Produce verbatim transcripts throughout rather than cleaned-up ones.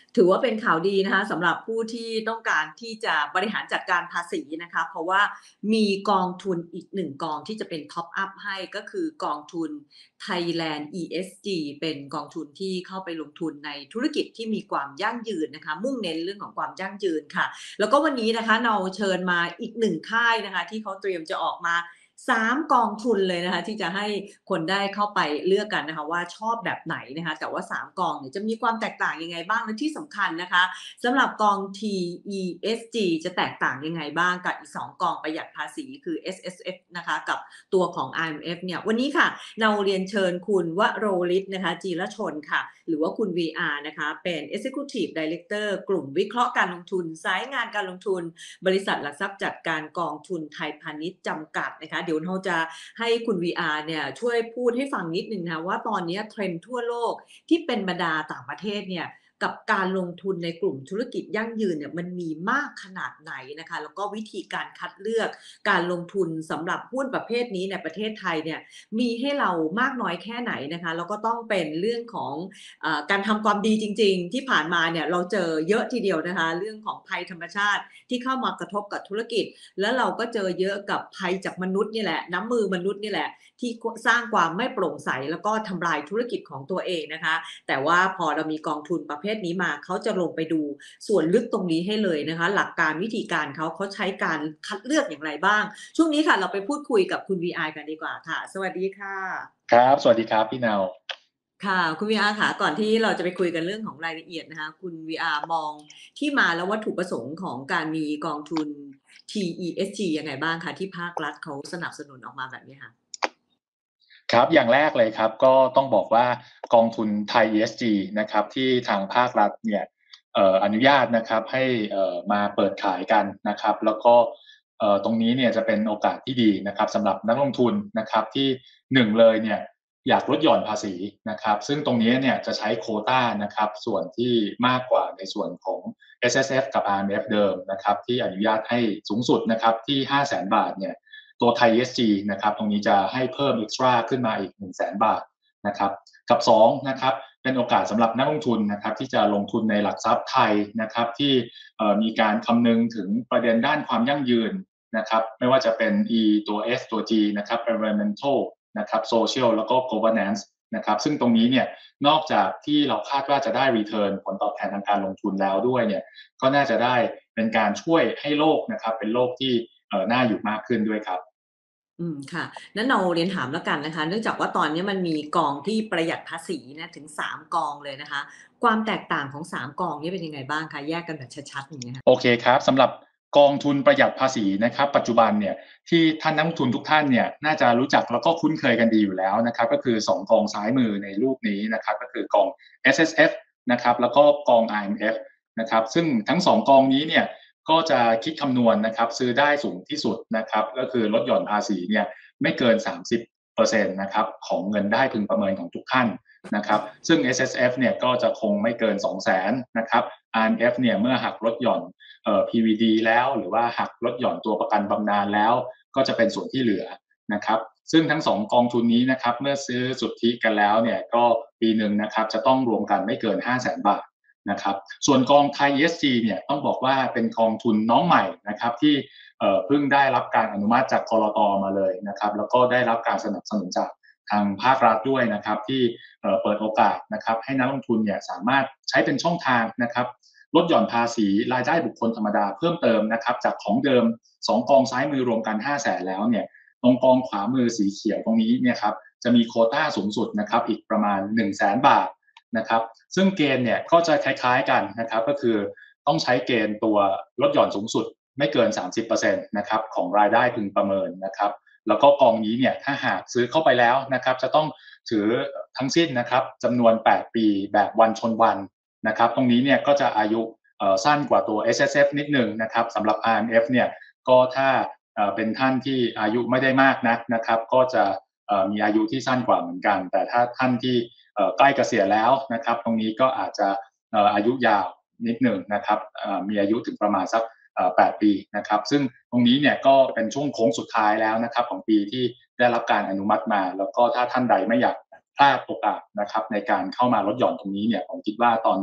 ถือว่าเป็นข่าวดีนะคะสำหรับผู้ที่ต้องการที่จะบริหารจัดการภาษีนะคะเพราะว่ามีกองทุนอีกหนึ่งกองที่จะเป็นท็อปอัพให้ก็คือกองทุน Thailand อี เอส จี เป็นกองทุนที่เข้าไปลงทุนในธุรกิจที่มีความยั่งยืนนะคะมุ่งเน้นเรื่องของความยั่งยืนค่ะแล้วก็วันนี้นะคะเราเชิญมาอีกหนึ่งค่ายนะคะที่เขาเตรียมจะออกมาสามกองทุนเลยนะคะที่จะให้คนได้เข้าไปเลือกกันนะคะว่าชอบแบบไหนนะคะแต่ว่าสามกองเนี่ยจะมีความแตกต่างยังไงบ้างและที่สำคัญนะคะสำหรับกอง ที อี เอส จี จะแตกต่างยังไงบ้างกับอีกสองกองประหยัดภาษีคือ เอส เอส เอฟ นะคะกับตัวของ อาร์ เอ็ม เอฟ เนี่ยวันนี้ค่ะเราเรียนเชิญคุณวโรฤทธิ์นะคะจีรชนค่ะหรือว่าคุณ วี อาร์ นะคะเป็น Executive Director กลุ่มวิเคราะห์การลงทุนสายงานการลงทุนบริษัทหลักทรัพย์จัดการกองทุนไทยพาณิชย์จำกัดนะคะเดี๋ยวเราจะให้คุณ วี อาร์ เนี่ยช่วยพูดให้ฟังนิดนึงนะว่าตอนนี้เทรนด์ทั่วโลกที่เป็นบรรดาต่างประเทศเนี่ยกับการลงทุนในกลุ่มธุรกิจยั่งยืนเนี่ยมันมีมากขนาดไหนนะคะแล้วก็วิธีการคัดเลือกการลงทุนสำหรับหุ้นประเภทนี้ในประเทศไทยเนี่ยมีให้เรามากน้อยแค่ไหนนะคะแล้วก็ต้องเป็นเรื่องของเอ่อการทำความดีจริงๆที่ผ่านมาเนี่ยเราเจอเยอะทีเดียวนะคะเรื่องของภัยธรรมชาติที่เข้ามากระทบกับธุรกิจแล้วเราก็เจอเยอะกับภัยจากมนุษย์นี่แหละน้ำมือมนุษย์นี่แหละที่สร้างความไม่โปร่งใสแล้วก็ทำลายธุรกิจของตัวเองนะคะแต่ว่าพอเรามีกองทุนประเภทนี้มาเขาจะลงไปดูส่วนลึกตรงนี้ให้เลยนะคะหลักการวิธีการเขาเขาใช้การคัดเลือกอย่างไรบ้างช่วงนี้ค่ะเราไปพูดคุยกับคุณ วี อาร์ กันดีกว่าค่ะสวัสดีค่ะครับสวัสดีครับพี่นาวค่ะคุณ วี อาร์ ค่ะก่อนที่เราจะไปคุยกันเรื่องของรายละเอียดนะคะคุณ วี อาร์ มองที่มาและวัตถุประสงค์ของการมีกองทุน ที อี เอส จี ยังไงบ้างคะที่ภาครัฐเขาสนับสนุนออกมาแบบนี้ค่ะครับอย่างแรกเลยครับก็ต้องบอกว่ากองทุนไทย อี เอส จี นะครับที่ทางภาครัฐเนี่ยเอ่ออนุญาตนะครับให้เอ่อมาเปิดขายกันนะครับแล้วก็เอ่อตรงนี้เนี่ยจะเป็นโอกาสที่ดีนะครับสำหรับนักลงทุนนะครับที่หนึ่งเลยเนี่ยอยากลดหย่อนภาษีนะครับซึ่งตรงนี้เนี่ยจะใช้โควต้านะครับส่วนที่มากกว่าในส่วนของ เอส เอส เอฟ กับ อาร์ เอ็ม เอฟ เดิมนะครับที่อนุญาตให้สูงสุดนะครับที่ ห้าแสน บาทเนี่ย ตัวไทย อี เอส จี นะครับตรงนี้จะให้เพิ่ม extra ขึ้นมาอีก หนึ่งแสน บาทนะครับกับสองนะครับเป็นโอกาสสำหรับนักลงทุนนะครับที่จะลงทุนในหลักทรัพย์ไทยนะครับที่มีการคำนึงถึงประเด็นด้านความยั่งยืนนะครับไม่ว่าจะเป็น E ตัว S ตัว G นะครับ environmental นะครับ social แล้วก็ governance นะครับซึ่งตรงนี้เนี่ยนอกจากที่เราคาดว่าจะได้ return ผลตอบแทนทางการลงทุนแล้วด้วยเนี่ยก็น่าจะได้เป็นการช่วยให้โลกนะครับเป็นโลกที่เอ่อน่าอยู่มากขึ้นด้วยครับอืมค่ะนั้นเราเรียนถามแล้วกันนะคะเนื่องจากว่าตอนนี้มันมีกองที่ประหยัดภาษีนะถึงสามกองเลยนะคะความแตกต่างของสามกองนี้เป็นยังไงบ้างคะแยกกันแบบชัดๆอย่างเงี้ยค่ะโอเคครับสำหรับกองทุนประหยัดภาษีนะครับปัจจุบันเนี่ยที่ท่านนักลงทุนทุกท่านเนี่ยน่าจะรู้จักแล้วก็คุ้นเคยกันดีอยู่แล้วนะครับก็คือสองกองซ้ายมือในรูปนี้นะครับก็คือกอง เอส เอส เอฟ นะครับแล้วก็กอง อาร์ เอ็ม เอฟ นะครับซึ่งทั้งสองกองนี้เนี่ยก็จะคิดคำนวณนะครับซื้อได้สูงที่สุดนะครับก็คือลดหย่อนภาษีเนี่ยไม่เกินสามสิบเปอร์เซ็นต์นะครับของเงินได้พึงประเมินของทุกท่านนะครับซึ่ง เอส เอส เอฟ เนี่ยก็จะคงไม่เกิน สองแสน นะครับ อาร์ เอ็ม เอฟ เนี่ยเมื่อหักลดหย่อนเอ่อ พี วี ดี แล้วหรือว่าหักลดหย่อนตัวประกันบำนาญแล้วก็จะเป็นส่วนที่เหลือนะครับซึ่งทั้งสองกองทุนนี้นะครับเมื่อซื้อสุทธิกันแล้วเนี่ยก็ปีหนึ่งนะครับจะต้องรวมกันไม่เกิน ห้าแสน บาทนะครับส่วนกองไทย อี เอส จี เนี่ยต้องบอกว่าเป็นกองทุนน้องใหม่นะครับที่เอ่อเพิ่งได้รับการอนุมัติจากกลตมาเลยนะครับแล้วก็ได้รับการสนับสนุนจากทางภาครัฐด้วยนะครับที่เอ่อเปิดโอกาสนะครับให้นักลงทุนเนี่ยสามารถใช้เป็นช่องทางนะครับลดหย่อนภาษีรายได้บุคคลธรรมดาเพิ่มเติมนะครับจากของเดิมสองกองซ้ายมือรวมกัน ห้าแสน แล้วเนี่ยตรงกองขวามือสีเขียวตรงนี้เนี่ยครับจะมีโควต้าสูงสุดนะครับอีกประมาณ หนึ่งแสน บาทนะครับซึ่งเกณฑ์เนี่ยก็จะคล้ายๆกันนะครับก็คือต้องใช้เกณฑ์ตัวลดหย่อนสูงสุดไม่เกิน สามสิบเปอร์เซ็นต์ นะครับของรายได้พึงประเมินนะครับแล้วก็กองนี้เนี่ยถ้าหากซื้อเข้าไปแล้วนะครับจะต้องถือทั้งสิ้นนะครับจำนวนแปดปีแบบวันชนวันนะครับตรงนี้เนี่ยก็จะอายุสั้นกว่าตัว เอส เอส เอฟ นิดหนึ่งนะครับสำหรับ อาร์ เอ็ม เอฟ เนี่ยก็ถ้าเป็นท่านที่อายุไม่ได้มากนักนะครับก็จะมีอายุที่สั้นกว่าเหมือนกันแต่ถ้าท่านที่ใกล้เกษียณแล้วนะครับตรงนี้ก็อาจจะอายุยาวนิดหนึ่งนะครับมีอายุถึงประมาณสักแปดปีนะครับซึ่งตรงนี้เนี่ยก็เป็นช่วงโค้งสุดท้ายแล้วนะครับของปีที่ได้รับการอนุมัติมาแล้วก็ถ้าท่านใดไม่อยากพลาดโอกาสนะครับในการเข้ามาลดหย่อนตรงนี้เนี่ยผมคิดว่าตอนนี้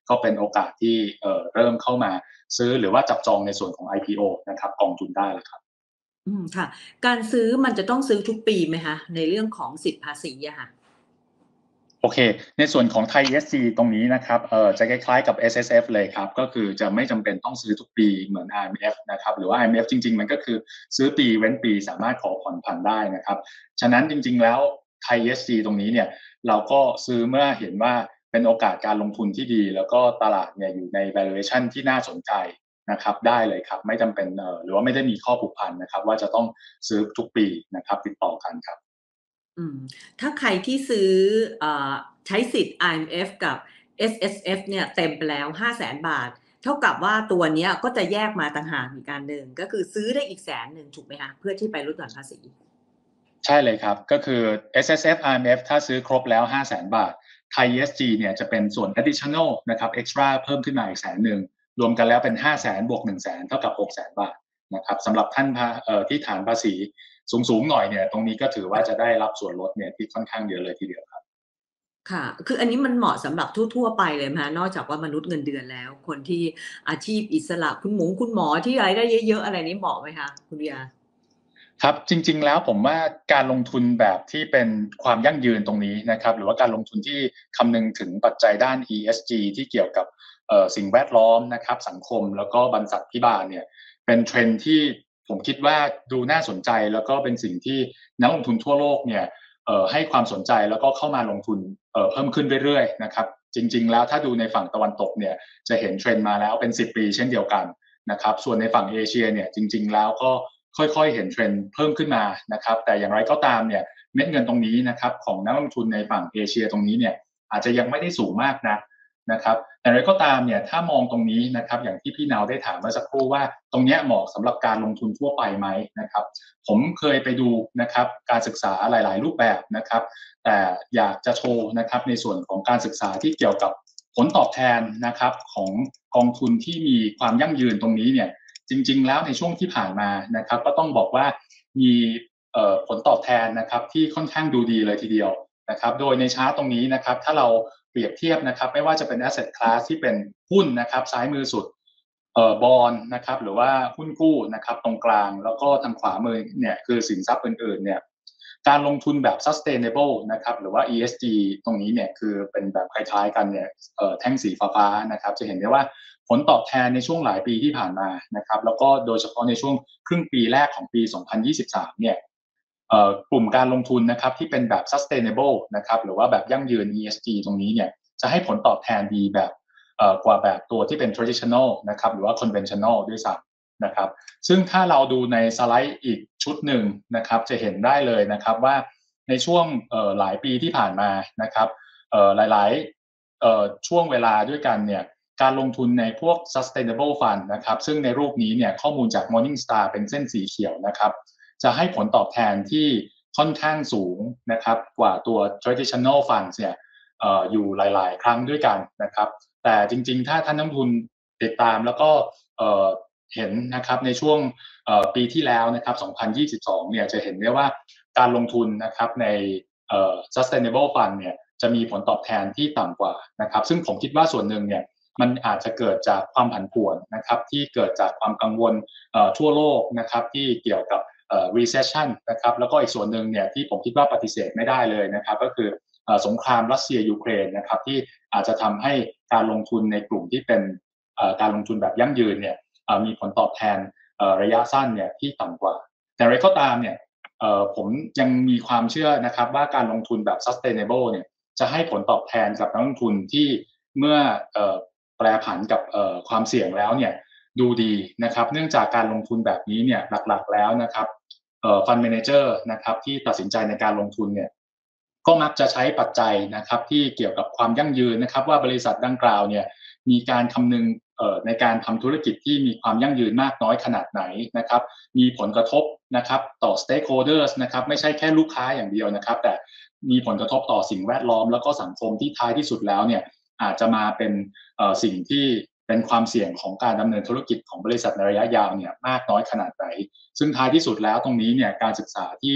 ก็เป็นโอกาสที่เอ่อเริ่มเข้ามาซื้อหรือว่าจับจองในส่วนของ ไอ พี โอ นะครับกองทุนได้แล้วครับอืมค่ะการซื้อมันจะต้องซื้อทุกปีไหมคะในเรื่องของสิทธิภาษีอะค่ะโอเคในส่วนของไทย อี เอส จี ตรงนี้นะครับเอ่อจะคล้ายๆกับ เอส เอส เอฟ เลยครับก็คือจะไม่จำเป็นต้องซื้อทุกปีเหมือน อาร์ เอ็ม เอฟ นะครับหรือว่า อาร์ เอ็ม เอฟ จริงๆมันก็คือซื้อปีเว้นปีสามารถขอผ่อนผันได้นะครับฉะนั้นจริงๆแล้วไทย อี เอส จี ตรงนี้เนี่ยเราก็ซื้อเมื่อเห็นว่าเป็นโอกาสการลงทุนที่ดีแล้วก็ตลาดเนี่ยอยู่ใน valuation ที่น่าสนใจนะครับได้เลยครับไม่จำเป็นเอ่อหรือว่าไม่ได้มีข้อผูกพันนะครับว่าจะต้องซื้อทุกปีนะครับติดต่อกันครับอืมถ้าใครที่ซื้อเอ่อใช้สิทธิ์ อาร์ เอ็ม เอฟ กับ เอส เอส เอฟ เนี่ยเต็มไปแล้ว ห้าแสน บาทเท่ากับว่าตัวเนี้ยก็จะแยกมาต่างหากอีกอันหนึ่งก็คือซื้อได้อีกแสนหนึ่งถูกไหมคะเพื่อที่ไปลดหย่อนภาษีใช่เลยครับก็คือ เอส เอส เอฟ อาร์ เอ็ม เอฟ ถ้าซื้อครบแล้ว ห้าแสน บาทไทย อี เอส จี เนี่ยจะเป็นส่วน additional นะครับ extra เพิ่มขึ้นมาอีกแสนหนึ่งรวมกันแล้วเป็น ห้าแสน บวก หนึ่งแสน เท่ากับ หกแสน บาทนะครับสำหรับท่านพาเอ่อที่ฐานภาษีสูงๆหน่อยเนี่ยตรงนี้ก็ถือว่าจะได้รับส่วนลดเนี่ยที่ค่อนข้างเยอะเลยทีเดียวครับค่ะคืออันนี้มันเหมาะสำหรับทั่วๆไปเลยไหมคะนอกจากว่ามนุษย์เงินเดือนแล้วคนที่อาชีพอิสระคุณหมงคุณหมอที่รายได้เยอะๆอะไรนี้เหมาะไหมคะคุณเบียร์ครับจริงๆแล้วผมว่าการลงทุนแบบที่เป็นความยั่งยืนตรงนี้นะครับหรือว่าการลงทุนที่คำนึงถึงปัจจัยด้าน อี เอส จี ที่เกี่ยวกับเอ่อสิ่งแวดล้อมนะครับสังคมแล้วก็บรรษัทพิบาลเนี่ยเป็น trend ที่ผมคิดว่าดูน่าสนใจแล้วก็เป็นสิ่งที่นักลงทุนทั่วโลกเนี่ยเอ่อให้ความสนใจแล้วก็เข้ามาลงทุนเอ่อเพิ่มขึ้นเรื่อยๆนะครับจริงๆแล้วถ้าดูในฝั่งตะวันตกเนี่ยจะเห็น trend มาแล้วเป็นสิบปีเช่นเดียวกัน นะครับส่วนในฝั่งเอเชียเนี่ยจริงๆแล้วก็ค่อยๆเห็นเทรนด์เพิ่มขึ้นมานะครับแต่อย่างไรก็ตามเนี่ยเม็ดเงินตรงนี้นะครับของนักลงทุนในฝั่งเอเชียตรงนี้เนี่ยอาจจะยังไม่ได้สูงมากนักนะครับแต่อย่างไรก็ตามเนี่ยถ้ามองตรงนี้นะครับอย่างที่พี่นาวได้ถามเมื่อสักครู่ว่าตรงเนี้ยเหมาะสำหรับการลงทุนทั่วไปไหมนะครับผมเคยไปดูนะครับการศึกษาหลายๆรูปแบบนะครับแต่อยากจะโชว์นะครับในส่วนของการศึกษาที่เกี่ยวกับ ผลตอบแทนนะครับของกองทุนที่มีความยั่งยืนตรงนี้เนี่ยจริงๆแล้วในช่วงที่ผ่านมานะครับก็ต้องบอกว่ามีเอ่อผลตอบแทนนะครับที่ค่อนข้างดูดีเลยทีเดียวนะครับโดยในชาร์ตตรงนี้นะครับถ้าเราเปรียบเทียบนะครับไม่ว่าจะเป็น asset class ที่เป็นหุ้นนะครับซ้ายมือสุดเอ่อบอนด์นะครับหรือว่าหุ้นกู้นะครับตรงกลางแล้วก็ทางขวามือเนี่ยคือสินทรัพย์อื่นๆเนี่ย การลงทุนแบบ sustainable นะครับหรือว่า อี เอส จี ตรงนี้เนี่ยคือเป็นแบบคล้ายๆกันเนี่ยเอ่อแท่งสีฟ้าๆนะครับจะเห็นได้ว่าผลตอบแทนในช่วงหลายปีที่ผ่านมานะครับแล้วก็โดยเฉพาะในช่วงครึ่งปีแรกของปีสองพันยี่สิบสามเนี่ยเอ่อกลุ่มการลงทุนนะครับที่เป็นแบบ sustainable นะครับหรือว่าแบบยั่งยืน อี เอส จี ตรงนี้เนี่ยจะให้ผลตอบแทนดีแบบเอ่อกว่าแบบตัวที่เป็น traditional นะครับหรือว่า conventional ด้วยซ้ำนะครับ ซึ่งถ้าเราดูในสไลด์อีกชุดหนึ่งนะครับจะเห็นได้เลยนะครับว่าในช่วงหลายปีที่ผ่านมานะครับหลายๆช่วงเวลาด้วยกันเนี่ยการลงทุนในพวก sustainable fund นะครับซึ่งในรูปนี้เนี่ยข้อมูลจาก Morningstar เป็นเส้นสีเขียวนะครับจะให้ผลตอบแทนที่ค่อนข้างสูงนะครับกว่าตัว traditional funds เนี่ยอยู่หลายๆครั้งด้วยกันนะครับแต่จริงๆถ้าท่านนักลงทุนติดตามแล้วก็เห็นนะครับในช่วงปีที่แล้วนะครับสองพันยี่สิบสองเนี่ยจะเห็นได้ว่าการลงทุนนะครับใน sustainable fund เนี่ยจะมีผลตอบแทนที่ต่ำกว่านะครับซึ่งผมคิดว่าส่วนหนึ่งเนี่ยมันอาจจะเกิดจากความผันผวนนะครับที่เกิดจากความกังวลทั่วโลกนะครับที่เกี่ยวกับ recession นะครับแล้วก็อีกส่วนหนึ่งเนี่ยที่ผมคิดว่าปฏิเสธไม่ได้เลยนะครับก็คือสงครามรัสเซียยูเครนนะครับที่อาจจะทำให้การลงทุนในกลุ่มที่เป็นการลงทุนแบบยั่งยืนเนี่ยมีผลตอบแทนระยะสั้นเนี่ยที่ต่ำกว่าแต่อะไรก็ตามเนี่ยผมยังมีความเชื่อนะครับว่าการลงทุนแบบ sustainable เนี่ยจะให้ผลตอบแทนกับนักลงทุนที่เมื่อแปรผันกับความเสี่ยงแล้วเนี่ยดูดีนะครับเนื่องจากการลงทุนแบบนี้เนี่ยหลักๆแล้วนะครับฟันเมเนเจอร์นะครับที่ตัดสินใจในการลงทุนเนี่ยก็มักจะใช้ปัจจัยนะครับที่เกี่ยวกับความยั่งยืนนะครับว่าบริษัทดังกล่าวเนี่ยมีการคำนึงในการทำธุรกิจที่มีความยั่งยืนมากน้อยขนาดไหนนะครับมีผลกระทบนะครับต่อ stakeholders นะครับไม่ใช่แค่ลูกค้าอย่างเดียวนะครับแต่มีผลกระทบต่อสิ่งแวดล้อมแล้วก็สังคมที่ท้ายที่สุดแล้วเนี่ยอาจจะมาเป็นสิ่งที่เป็นความเสี่ยงของการดำเนินธุรกิจของบริษัทในระยะยาวเนี่ยมากน้อยขนาดไหนซึ่งท้ายที่สุดแล้วตรงนี้เนี่ยการศึกษาที่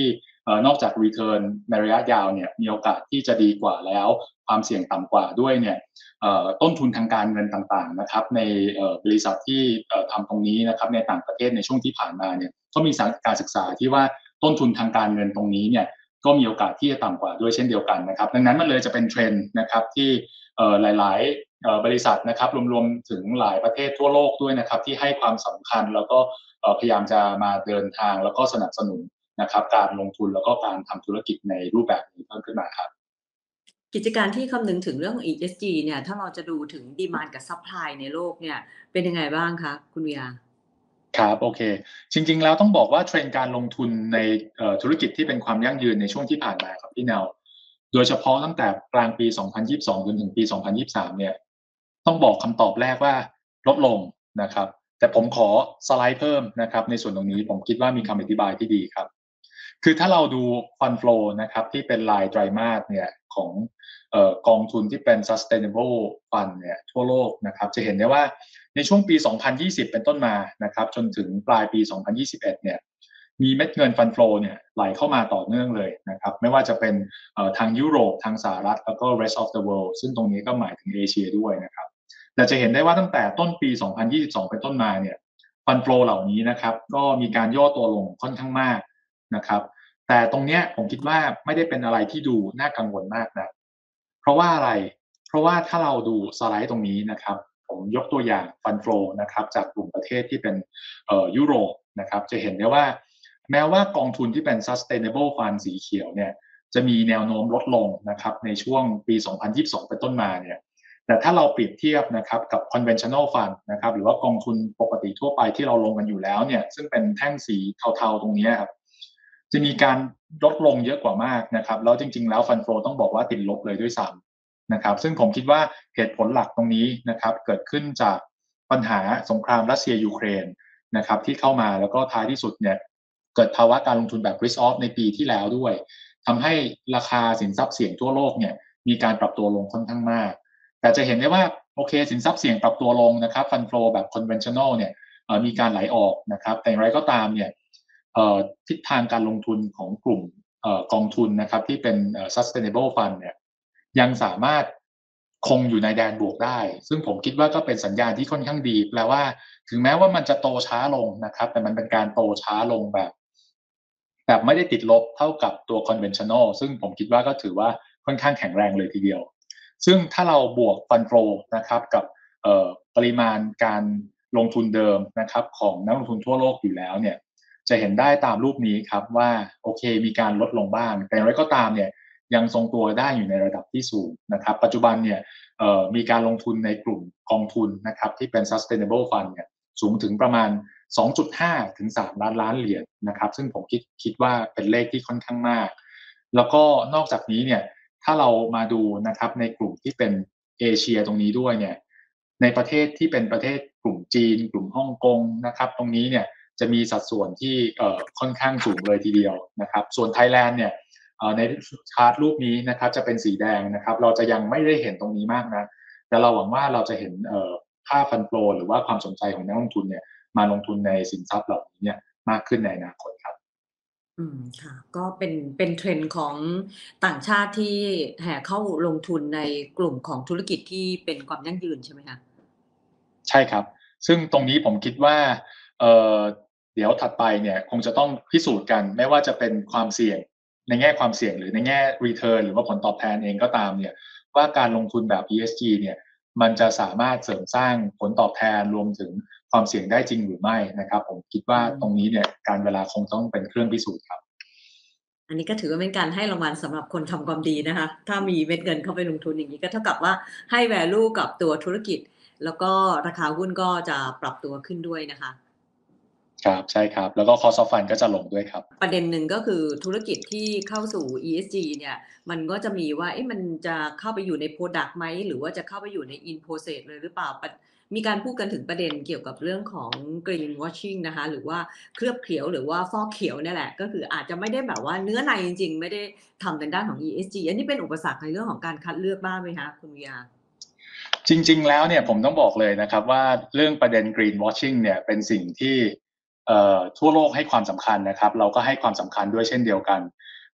เอ่อนอกจาก return ในระยะยาวเนี่ยมีโอกาสที่จะดีกว่าแล้วความเสี่ยงต่ำกว่าด้วยเนี่ยเอ่อต้นทุนทางการเงินต่างๆนะครับในเอ่อบริษัทที่เอ่อทำตรงนี้นะครับในต่างประเทศในช่วงที่ผ่านมาเนี่ยก็มีการศึกษาที่ว่าต้นทุนทางการเงินตรงนี้เนี่ยก็มีโอกาสที่จะต่ำกว่าด้วยเช่นเดียวกันนะครับดังนั้นมันเลยจะเป็นเทรนด์นะครับที่เอ่อหลายๆเอ่อบริษัทนะครับรวมๆถึงหลายประเทศทั่วโลกด้วยนะครับที่ให้ความสำคัญแล้วก็เอ่อพยายามจะมาเดินทางแล้วก็สนับสนุนนะครับการลงทุนแล้วก็การทำธุรกิจในรูปแบบนี้เพิ่มขึ้นมาครับกิจการที่คำนึงถึงเรื่องของ อี เอส จี เนี่ยถ้าเราจะดูถึง Demand กับ Supply ในโลกเนี่ยเป็นยังไงบ้างคะคุณวีระครับโอเคจริงๆแล้วต้องบอกว่าเทรนด์การลงทุนในเอ่อธุรกิจที่เป็นความยั่งยืนในช่วงที่ผ่านมาครับพี่แนวโดยเฉพาะตั้งแต่กลางปีสองพันยี่สิบสองจนถึงปีสองพันยี่สิบสามเนี่ยต้องบอกคำตอบแรกว่าลดลงนะครับแต่ผมขอสไลด์เพิ่มนะครับในส่วนตรงนี้ผมคิดว่ามีคำอธิบายที่ดีครับคือถ้าเราดู Fund Flow นะครับที่เป็นรายไตรมาสเนี่ยของเอ่อกองทุนที่เป็น Sustainable Fund เนี่ยทั่วโลกนะครับจะเห็นได้ว่าในช่วงปีสองพันยี่สิบเป็นต้นมานะครับจนถึงปลายปีสองพันยี่สิบเอ็ดเนี่ยมีเม็ดเงิน Fund Flow เนี่ยไหลเข้ามาต่อเนื่องเลยนะครับไม่ว่าจะเป็นเอ่อทางยุโรปทางสหรัฐแล้วก็ rest of the world ซึ่งตรงนี้ก็หมายถึงเอเชียด้วยนะครับแต่จะเห็นได้ว่าตั้งแต่ต้นปีสองพันยี่สิบสองเป็นต้นมาเนี่ย Fund Flow เหล่านี้นะครับก็มีการย่อตัวลงค่อนข้างมากนะครับแต่ตรงเนี้ยผมคิดว่าไม่ได้เป็นอะไรที่ดูน่ากังวลมากนะเพราะว่าอะไรเพราะว่าถ้าเราดูสไลด์ตรงนี้นะครับผมยกตัวอย่าง Fund Flow นะครับจากกลุ่มประเทศที่เป็นเอ่อยุโรปนะครับจะเห็นได้ว่าแม้ว่ากองทุนที่เป็น Sustainable Fund สีเขียวเนี่ยจะมีแนวโน้มลดลงนะครับในช่วงปีสองพันยี่สิบสองเป็นต้นมาเนี่ยแต่ถ้าเราเปรียบเทียบนะครับกับ conventional fund นะครับหรือว่ากองทุนปกติทั่วไปที่เราลงกันอยู่แล้วเนี่ยซึ่งเป็นแท่งสีเทาๆตรงนี้ครับจะมีการลดลงเยอะกว่ามากนะครับแล้วจริงๆแล้ว Fund Flow ต้องบอกว่าติดลบเลยด้วยซ้ำนะครับซึ่งผมคิดว่าเหตุผลหลักตรงนี้นะครับเกิดขึ้นจากปัญหาสงครามรัสเซียยูเครนนะครับที่เข้ามาแล้วก็ท้ายที่สุดเนี่ยเกิดภาวะการลงทุนแบบ risk off ในปีที่แล้วด้วยทำให้ราคาสินทรัพย์เสี่ยงทั่วโลกเนี่ยมีการปรับตัวลงค่อนข้างมาก แต่จะเห็นได้ว่าโอเคสินทรัพย์เสี่ยงปรับตัวลงนะครับฟันโฟแบบ conventional เนี่ยมีการไหลออกนะครับแต่อย่างไรก็ตามเนี่ยทิศทางการลงทุนของกลุ่มกองทุนนะครับที่เป็น sustainable fund เนี่ยยังสามารถคงอยู่ในแดนบวกได้ซึ่งผมคิดว่าก็เป็นสัญญาณที่ค่อนข้างดีแปลว่าถึงแม้ว่ามันจะโตช้าลงนะครับแต่มันเป็นการโตช้าลงแบบแบบไม่ได้ติดลบเท่ากับตัว conventional ซึ่งผมคิดว่าก็ถือว่าค่อนข้างแข็งแรงเลยทีเดียวซึ่งถ้าเราบวก Fund Flow นะครับกับปริมาณการลงทุนเดิมนะครับของนักลงทุนทั่วโลกอยู่แล้วเนี่ยจะเห็นได้ตามรูปนี้ครับว่าโอเคมีการลดลงบ้างแต่อย่างไรก็ตามเนี่ยยังทรงตัวได้อยู่ในระดับที่สูงนะครับปัจจุบันเนี่ยมีการลงทุนในกลุ่มกองทุนนะครับที่เป็น sustainable fund เนี่ยสูงถึงประมาณ สองจุดห้า ถึง สาม ล้านล้านเหรียญนะครับซึ่งผมคิดคิดว่าเป็นเลขที่ค่อนข้างมากแล้วก็นอกจากนี้เนี่ยถ้าเรามาดูนะครับในกลุ่มที่เป็นเอเชียตรงนี้ด้วยเนี่ยในประเทศที่เป็นประเทศกลุ่มจีนกลุ่มฮ่องกงนะครับตรงนี้เนี่ยจะมีสัดส่วนที่ค่อนข้างสูงเลยทีเดียวนะครับส่วนไทยแลนด์เนี่ยในชาร์ตรูปนี้นะครับจะเป็นสีแดงนะครับเราจะยังไม่ได้เห็นตรงนี้มากนะแต่เราหวังว่าเราจะเห็นค่าฟันโฟลหรือว่าความสนใจของนักลงทุนเนี่ยมาลงทุนในสินทรัพย์เหล่านี้เนี่ยมากขึ้นในอนาคตครับอืมค่ะก็เป็นเป็นเทรนด์ของต่างชาติที่แห่เข้าลงทุนในกลุ่มของธุรกิจที่เป็นความยั่งยืนใช่ไหมคะใช่ครับซึ่งตรงนี้ผมคิดว่าเอ่อเดี๋ยวถัดไปเนี่ยคงจะต้องพิสูจน์กันไม่ว่าจะเป็นความเสี่ยงในแง่ความเสี่ยงหรือในแง่ return หรือว่าผลตอบแทนเองก็ตามเนี่ยว่าการลงทุนแบบ อี เอส จี เนี่ยมันจะสามารถเสริมสร้างผลตอบแทนรวมถึงความเสี่ยงได้จริงหรือไม่นะครับผมคิดว่าตรงนี้เนี่ยการเวลาคงต้องเป็นเครื่องพิสูจน์ครับอันนี้ก็ถือว่าเป็นการให้รางวัลสำหรับคนทำความดีนะคะถ้ามีเม็ดเงินเข้าไปลงทุนอย่างนี้ก็เท่ากับว่าให้ value กับตัวธุรกิจแล้วก็ราคาหุ้นก็จะปรับตัวขึ้นด้วยนะคะครับใช่ครับแล้วก็ cost of fund ก็จะลงด้วยครับประเด็นหนึ่งก็คือธุรกิจที่เข้าสู่ อี เอส จี เนี่ยมันก็จะมีว่าเอ๊ะมันจะเข้าไปอยู่ใน product ไหมหรือว่าจะเข้าไปอยู่ใน in process เลยหรือเปล่าปะมีการพูดกันถึงประเด็นเกี่ยวกับเรื่องของ green washing นะคะหรือว่าเคลือบเขียวหรือว่าฟอกเขียวเนี่ยแหละก็คืออาจจะไม่ได้แบบว่าเนื้อในจริงๆไม่ได้ทำทางด้านของ อี เอส จี อันนี้เป็นอุปสรรคในเรื่องของการคัดเลือกบ้างไหมคะคุณวิยาจริงๆแล้วเนี่ยผมต้องบอกเลยนะครับว่าเรื่องประเด็น green washing เนี่ยเป็นสิ่งที่เอ่อทั่วโลกให้ความสำคัญนะครับเราก็ให้ความสำคัญด้วยเช่นเดียวกัน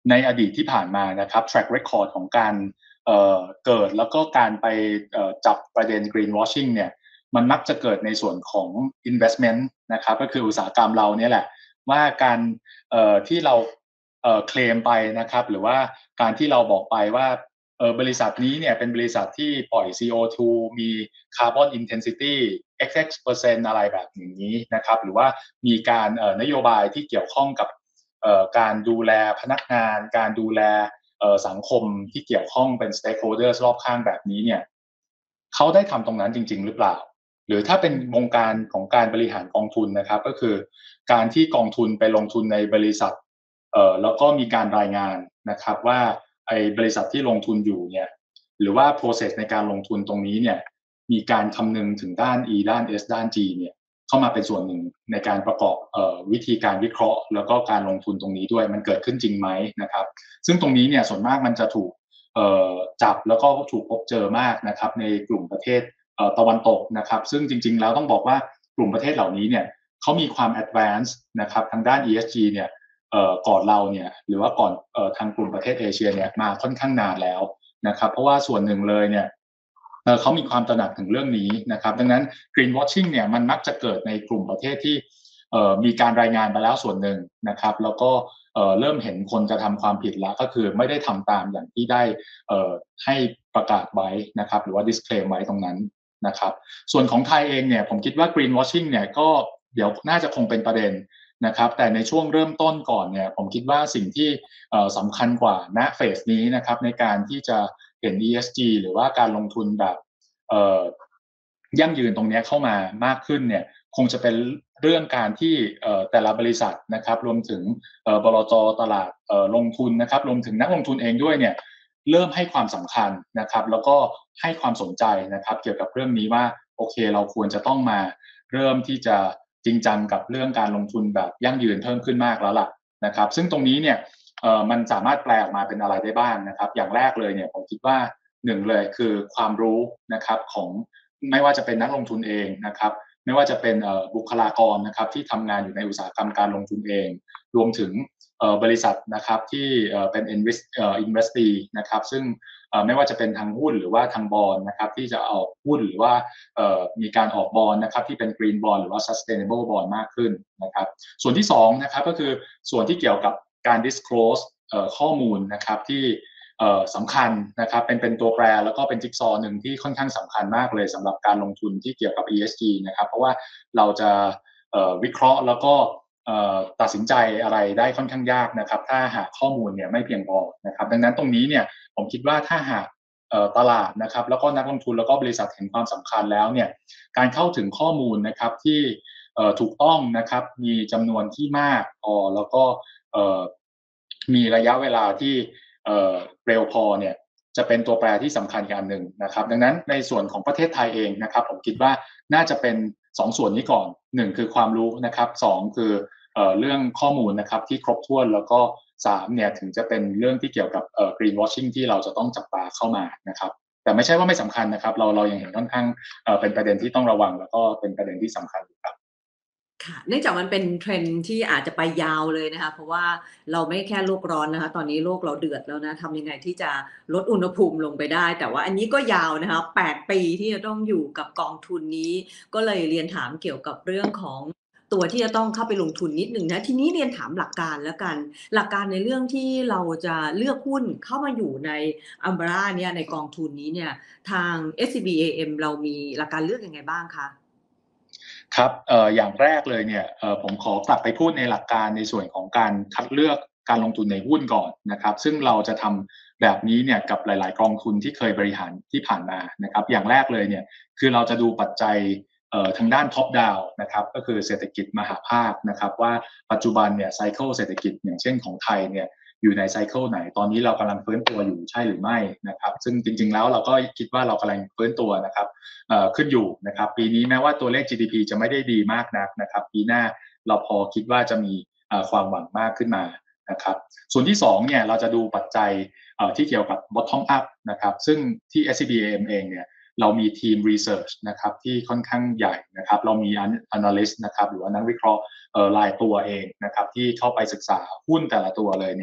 ในอดีตที่ผ่านมานะครับ track record ของการเอ่อเกิดแล้วก็การไปเอ่อจับประเด็น greenwashing เนี่ยมันมักจะเกิดในส่วนของ investment นะครับก็คืออุตสาหกรรมเราเนี่ยแหละว่าการเอ่อที่เราเอ่อเคลมไปนะครับหรือว่าการที่เราบอกไปว่าเอ่อบริษัทนี้เนี่ยเป็นบริษัทที่ปล่อย ซี โอ ทู มี carbon intensity เอ็กซ์ เอ็กซ์ เปอร์เซ็นต์ อะไรแบบนี้นะครับหรือว่ามีการเอ่อนโยบายที่เกี่ยวข้องกับเอ่อการดูแลพนักงานการดูแลเอ่อสังคมที่เกี่ยวข้องเป็น stakeholders รอบข้างแบบนี้เนี่ยเขาได้ทำตรงนั้นจริงๆหรือเปล่าหรือถ้าเป็นวงการของการบริหารกองทุนนะครับก็คือการที่กองทุนไปลงทุนในบริษัทเอ่อแล้วก็มีการรายงานนะครับว่าไอ้บริษัทที่ลงทุนอยู่เนี่ยหรือว่า process ในการลงทุนตรงนี้เนี่ยมีการคำนึงถึงด้าน E ด้าน S ด้าน G เนี่ยเข้ามาเป็นส่วนหนึ่งในการประกอบเอ่อวิธีการวิเคราะห์แล้วก็การลงทุนตรงนี้ด้วยมันเกิดขึ้นจริงไหมนะครับซึ่งตรงนี้เนี่ยส่วนมากมันจะถูกเอ่อจับแล้วก็ถูกพบเจอมากนะครับในกลุ่มประเทศเอ่อตะวันตกนะครับซึ่งจริงๆแล้วต้องบอกว่ากลุ่มประเทศเหล่านี้เนี่ยเขามีความ advance นะครับทางด้าน อี เอส จี เนี่ยเอ่อก่อนเราเนี่ยหรือว่าก่อนเอ่อทางกลุ่มประเทศเอเชียเนี่ยมาค่อนข้างนานแล้วนะครับเพราะว่าส่วนหนึ่งเลยเนี่ยเอ่อเขามีความตระหนักถึงเรื่องนี้นะครับดังนั้น greenwashing เนี่ยมันมักจะเกิดในกลุ่มประเทศที่เอ่อมีการรายงานไปแล้วส่วนหนึ่งนะครับแล้วก็เอ่อเริ่มเห็นคนจะทำความผิดแล้วก็คือไม่ได้ทำตามอย่างที่ได้เอ่อให้ประกาศไว้นะครับหรือว่า disclaim ไว้ตรงนั้นนะครับส่วนของไทยเองเนี่ยผมคิดว่า greenwashing เนี่ยก็เดี๋ยวน่าจะคงเป็นประเด็นนะครับแต่ในช่วงเริ่มต้นก่อนเนี่ยผมคิดว่าสิ่งที่เอ่อสำคัญกว่าณเฟสนี้นะครับในการที่จะเห็น อี เอส จี หรือว่าการลงทุนแบบเอ่อยั่งยืนตรงนี้เข้ามามากขึ้นเนี่ยคงจะเป็นเรื่องการที่เอ่อแต่ละบริษัทนะครับรวมถึงเอ่อบลจตลาดเอ่อลงทุนนะครับรวมถึงนักลงทุนเองด้วยเนี่ยเริ่มให้ความสำคัญนะครับแล้วก็ให้ความสนใจนะครับเกี่ยวกับเรื่องนี้ว่าโอเคเราควรจะต้องมาเริ่มที่จะจริงจังกับเรื่องการลงทุนแบบยั่งยืนเพิ่มขึ้นมากแล้วล่ะนะครับซึ่งตรงนี้เนี่ยเอ่อมันสามารถแปลออกมาเป็นอะไรได้บ้างนะครับอย่างแรกเลยเนี่ยผมคิดว่าหนึ่งเลยคือความรู้นะครับของไม่ว่าจะเป็นนักลงทุนเองนะครับไม่ว่าจะเป็นเอ่อบุคลากรนะครับที่ทำงานอยู่ในอุตสาหกรรมการลงทุนเองรวมถึงเอ่อบริษัทนะครับที่เอ่อเป็น invest เอ่อ investee นะครับซึ่งเอ่อไม่ว่าจะเป็นทางหุ้นหรือว่าทางบอนด์นะครับที่จะออกหุ้นหรือว่าเอ่อมีการออกบอนด์นะครับที่เป็น green bond หรือว่า sustainable bond มากขึ้นนะครับส่วนที่สองนะครับก็คือส่วนที่เกี่ยวกับการ disclose เอ่อข้อมูลนะครับที่เอ่อสำคัญนะครับเป็นเป็นตัวแปรแล้วก็เป็นจิ๊กซอว์หนึ่งที่ค่อนข้างสำคัญมากเลยสำหรับการลงทุนที่เกี่ยวกับ อี เอส จี นะครับเพราะว่าเราจะเอ่อวิเคราะห์แล้วก็เอ่อตัดสินใจอะไรได้ค่อนข้างยากนะครับถ้าหากข้อมูลเนี่ยไม่เพียงพอนะครับดังนั้นตรงนี้เนี่ยผมคิดว่าถ้าหากเอ่อตลาดนะครับแล้วก็นักลงทุนแล้วก็บริษัทเห็นความสำคัญแล้วเนี่ยการเข้าถึงข้อมูลนะครับที่เอ่อถูกต้องนะครับมีจำนวนที่มากพอแล้วก็เอ่อมีระยะเวลาที่เอ่อเร็วพอเนี่ยจะเป็นตัวแปรที่สำคัญอย่างหนึ่งนะครับดังนั้นในส่วนของประเทศไทยเองนะครับผมคิดว่าน่าจะเป็นสองส่วนนี้ก่อนหนึ่งคือความรู้นะครับสองคือเอ่อเรื่องข้อมูลนะครับที่ครบถ้วนแล้วก็สามเนี่ยถึงจะเป็นเรื่องที่เกี่ยวกับเอ่อ greenwashing ที่เราจะต้องจับตาเข้ามานะครับแต่ไม่ใช่ว่าไม่สำคัญนะครับเราเรายังเห็นค่อนข้างเอ่อเป็นประเด็นที่ต้องระวังแล้วก็เป็นประเด็นที่สำคัญอยู่ครับค่ะเนื่องจากมันเป็น trend ที่อาจจะไปยาวเลยนะคะเพราะว่าเราไม่แค่โลกร้อนนะคะตอนนี้โลกเราเดือดแล้วนะทำยังไงที่จะลดอุณหภูมิลงไปได้แต่ว่าอันนี้ก็ยาวนะคะแปดปีที่จะต้องอยู่กับกองทุนนี้ก็เลยเรียนถามเกี่ยวกับเรื่องของตัวที่จะต้องเข้าไปลงทุนนิดหนึ่งนะทีนี้เรียนถามหลักการแล้วกันหลักการในเรื่องที่เราจะเลือกหุ้นเข้ามาอยู่ใน Umbrella เนี่ยในกองทุนนี้เนี่ยทาง เอส ซี บี เอ เอ็ม เรามีหลักการเลือกยังไงบ้างคะครับเอ่ออย่างแรกเลยเนี่ยเอ่อผมขอกลับไปพูดในหลักการในส่วนของการคัดเลือกการลงทุนในหุ้นก่อนนะครับซึ่งเราจะทำแบบนี้เนี่ยกับหลายๆกองทุนที่เคยบริหารที่ผ่านมานะครับอย่างแรกเลยเนี่ยคือเราจะดูปัจจัยเอ่อทางด้าน top down นะครับก็คือเศรษฐกิจมหาภาคนะครับว่าปัจจุบันเนี่ยไซเคิลเศรษฐกิจอย่างเช่นของไทยเนี่ยอยู่ในไซเคิลไหนตอนนี้เรากำลังฟื้นตัวอยู่ใช่หรือไม่นะครับซึ่งจริงๆแล้วเราก็คิดว่าเรากำลังฟื้นตัวนะครับ เอ่อขึ้นอยู่นะครับปีนี้แม้ว่าตัวเลข จี ดี พี จะไม่ได้ดีมากนักนะครับปีหน้าเราพอคิดว่าจะมีเอ่อความหวังมากขึ้นมานะครับส่วนที่สองเนี่ยเราจะดูปัจจัยเอ่อที่เกี่ยวกับ bottom up นะครับซึ่งที่ เอส ซี บี เอ เอ็ม เองเนี่ยเรามีทีม research นะครับที่ค่อนข้างใหญ่นะครับเรามี analyst นะครับหรือว่านักวิเคราะห์เอ่อรายตัวเองนะครับที่เข้าไปศึกษาหุ้นแต่ละตัวเลยเนี่ย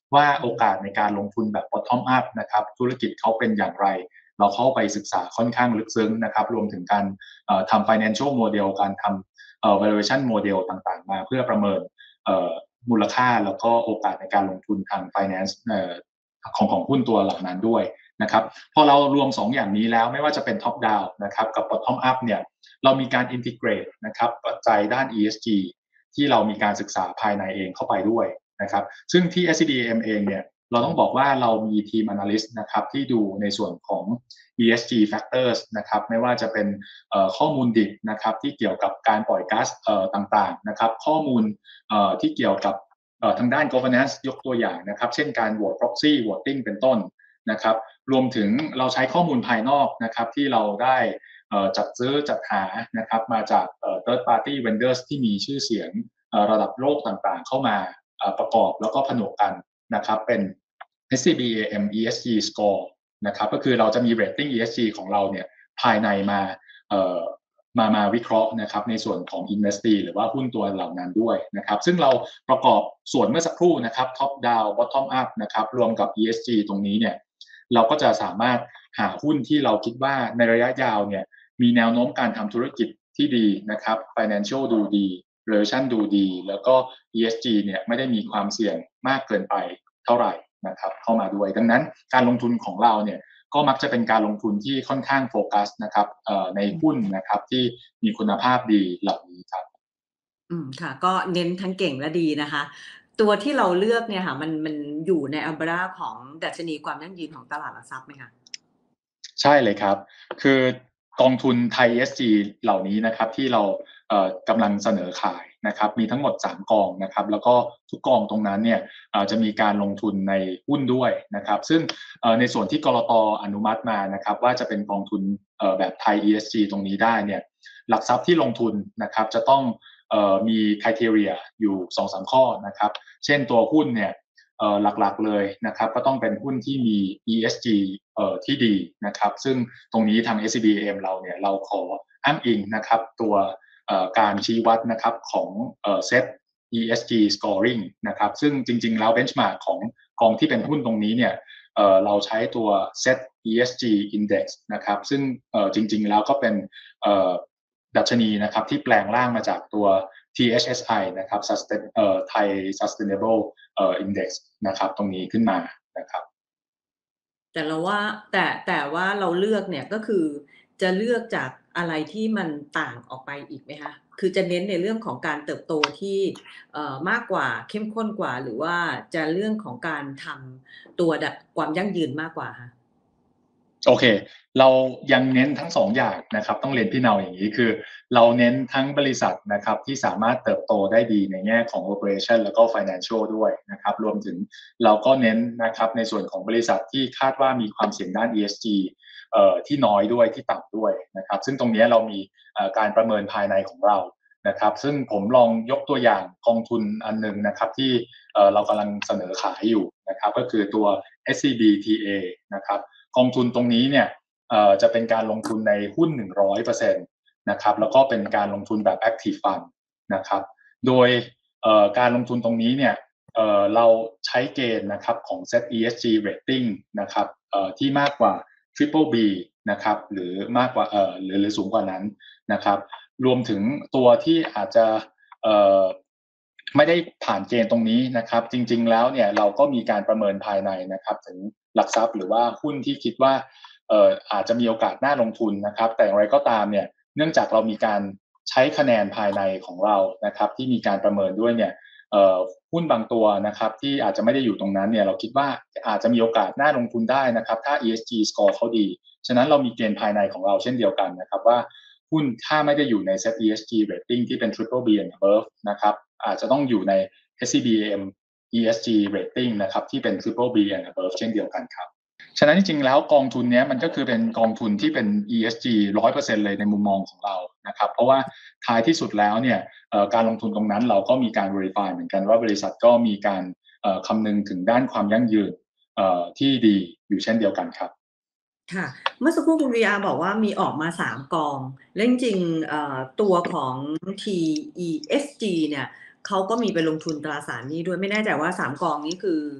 ว่าโอกาสในการลงทุนแบบ bottom up นะครับธุรกิจเขาเป็นอย่างไรเราเข้าไปศึกษาค่อนข้างลึกซึ้งนะครับรวมถึงการทำ financial model การทำ valuation model ต่างๆมาเพื่อประเมินมูลค่าแล้วก็โอกาสในการลงทุนทาง finance ของของหุ้นตัวเหล่านั้นด้วยนะครับพอเรารวมสองอย่างนี้แล้วไม่ว่าจะเป็น top down นะครับกับ bottom up เนี่ยเรามีการ integrate นะครับปัจจัยด้าน อี เอส จี ที่เรามีการศึกษาภายในเองเข้าไปด้วยนะครับซึ่งที่ เอส ซี บี เอ็ม เองเนี่ยเราต้องบอกว่าเรามีทีม analyst นะครับที่ดูในส่วนของ อี เอส จี factors นะครับไม่ว่าจะเป็นข้อมูลดิบนะครับที่เกี่ยวกับการปล่อยก๊าซต่างๆนะครับข้อมูลที่เกี่ยวกับทางด้าน governance ยกตัวอย่างนะครับเช่นการโหวต proxy voting เป็นต้นนะครับรวมถึงเราใช้ข้อมูลภายนอกนะครับที่เราได้จัดซื้อจัดหานะครับมาจาก third party vendors ที่มีชื่อเสียงระดับโลกต่างๆเข้ามาประกอบแล้วก็ผนวกกันนะครับเป็น เอส ซี บี เอ เอ็ม อี เอส จี Score นะครับก็คือเราจะมี rating อี เอส จี ของเราเนี่ยภายในมามามาวิเคราะห์นะครับในส่วนของ investee หรือว่าหุ้นตัวเหล่านั้นด้วยนะครับซึ่งเราประกอบส่วนเมื่อสักครู่นะครับ top down bottom up นะครับรวมกับ อี เอส จี ตรงนี้เนี่ยเราก็จะสามารถหาหุ้นที่เราคิดว่าในระยะยาวเนี่ยมีแนวโน้มการทำธุรกิจที่ดีนะครับ financial ดูดี valuation ดูดีแล้วก็ อี เอส จี เนี่ยไม่ได้มีความเสี่ยงมากเกินไปเท่าไหร่นะครับเข้ามาด้วยดังนั้นการลงทุนของเราเนี่ยก็มักจะเป็นการลงทุนที่ค่อนข้างโฟกัสนะครับในหุ้นนะครับที่มีคุณภาพดีเหล่านี้ครับอืมค่ะก็เน้นทั้งเก่งและดีนะคะตัวที่เราเลือกเนี่ยค่ะมันมันอยู่ใน umbrella ของดัชนีความยั่งยืนของตลาดหลักทรัพย์ไหมคะใช่เลยครับคือกองทุนไทย อี เอส จี เหล่านี้นะครับที่เรากำลังเสนอขายนะครับมีทั้งหมดสามกองนะครับแล้วก็ทุกกองตรงนั้นเนี่ยจะมีการลงทุนในหุ้นด้วยนะครับซึ่งในส่วนที่กลต.อนุมัติมานะครับว่าจะเป็นกองทุนแบบไทย อี เอส จี ตรงนี้ได้เนี่ยหลักทรัพย์ที่ลงทุนนะครับจะต้องมี criteria อยู่ สองสาม ข้อนะครับเช่นตัวหุ้นเนี่ยหลักๆเลยนะครับก็ต้องเป็นหุ้นที่มี อี เอส จี ที่ดีนะครับซึ่งตรงนี้ทาง เอส ซี บี เอ็ม เราเนี่ยเราขออ้างอิงนะครับตัวการชี้วัดนะครับของเซต อี เอส จี scoring นะครับซึ่งจริงๆแล้ว benchmark ของกองที่เป็นหุ้นตรงนี้เนี่ยเราใช้ตัว Set อี เอส จี Index นะครับซึ่งจริงๆแล้วก็เป็นดัชนีนะครับที่แปลงร่างมาจากตัว ที เอช เอส ไอ นะครับ Sustain เอ่อ Thai Sustainable เอ่อ Index นะครับตรงนี้ขึ้นมานะครับแต่เราว่าแต่แต่ว่าเราเลือกเนี่ยก็คือจะเลือกจากอะไรที่มันต่างออกไปอีกไหมคะคือจะเน้นในเรื่องของการเติบโตที่เอ่อมากกว่าเข้มข้นกว่าหรือว่าจะเรื่องของการทำตัวดับความยั่งยืนมากกว่าคะโอเคเรายังเน้นทั้งสองอย่างนะครับต้องเรียนพี่เนาอย่างนี้คือเราเน้นทั้งบริษัทนะครับที่สามารถเติบโตได้ดีในแง่ของ operation แล้วก็ financial ด้วยนะครับรวมถึงเราก็เน้นนะครับในส่วนของบริษัทที่คาดว่ามีความเสี่ยงด้าน อี เอส จี เอ่อที่น้อยด้วยที่ต่ำด้วยนะครับซึ่งตรงนี้เรามีการประเมินภายในของเรานะครับซึ่งผมลองยกตัวอย่างกองทุนอันนึงนะครับที่เรากำลังเสนอขายอยู่นะครับก็คือตัว เอส ซี บี ที เอ นะครับกองทุนตรงนี้เนี่ยจะเป็นการลงทุนในหุ้น หนึ่งร้อยเปอร์เซ็นต์ นะครับแล้วก็เป็นการลงทุนแบบ Active Fund นะครับโดยการลงทุนตรงนี้เนี่ยเราใช้เกณฑ์นะครับของ Set อี เอส จี Rating นะครับที่มากกว่า Triple B นะครับหรือมากกว่าหรือหรือสูงกว่านั้นนะครับรวมถึงตัวที่อาจจะไม่ได้ผ่านเกณฑ์ตรงนี้นะครับจริงๆแล้วเนี่ยเราก็มีการประเมินภายในนะครับถึงหลักทรัพย์หรือว่าหุ้นที่คิดว่าเอ่ออาจจะมีโอกาสน่าลงทุนนะครับแต่อย่างไรก็ตามเนี่ยเนื่องจากเรามีการใช้คะแนนภายในของเรานะครับที่มีการประเมินด้วยเนี่ยเอ่อหุ้นบางตัวนะครับที่อาจจะไม่ได้อยู่ตรงนั้นเนี่ยเราคิดว่าอาจจะมีโอกาสน่าลงทุนได้นะครับถ้า อี เอส จี score เขาดีฉะนั้นเรามีเกณฑ์ภายในของเราเช่นเดียวกันนะครับว่าหุ้นถ้าไม่ได้อยู่ใน Set อี เอส จี rating ที่เป็น Triple B and above นะครับอาจจะต้องอยู่ใน เอส ซี บี เอ็ม อี เอส จี rating นะครับที่เป็น Triple B and above เช่นเดียวกันครับฉะนั้นจริงๆแล้วกองทุนนี้มันก็คือเป็นกองทุนที่เป็น อี เอส จี หนึ่งร้อยเปอร์เซ็นต์ เลยในมุมมองของเรานะครับเพราะว่าท้ายที่สุดแล้วเนี่ยการลงทุนตรงนั้นเราก็มีการ verify เหมือนกันว่าบริษัทก็มีการคำนึงถึงด้านความยั่งยืนที่ดีอยู่เช่นเดียวกันครับค่ะเมื่อสักครู่คุณ วี อาร์ บอกว่ามีออกมาสามกองและจริงๆตัวของ ที อี เอส จี เนี่ยเขาก็มีไปลงทุนตราสารหนี้ด้วยไม่แน่ใจว่าสามกองนี้คือ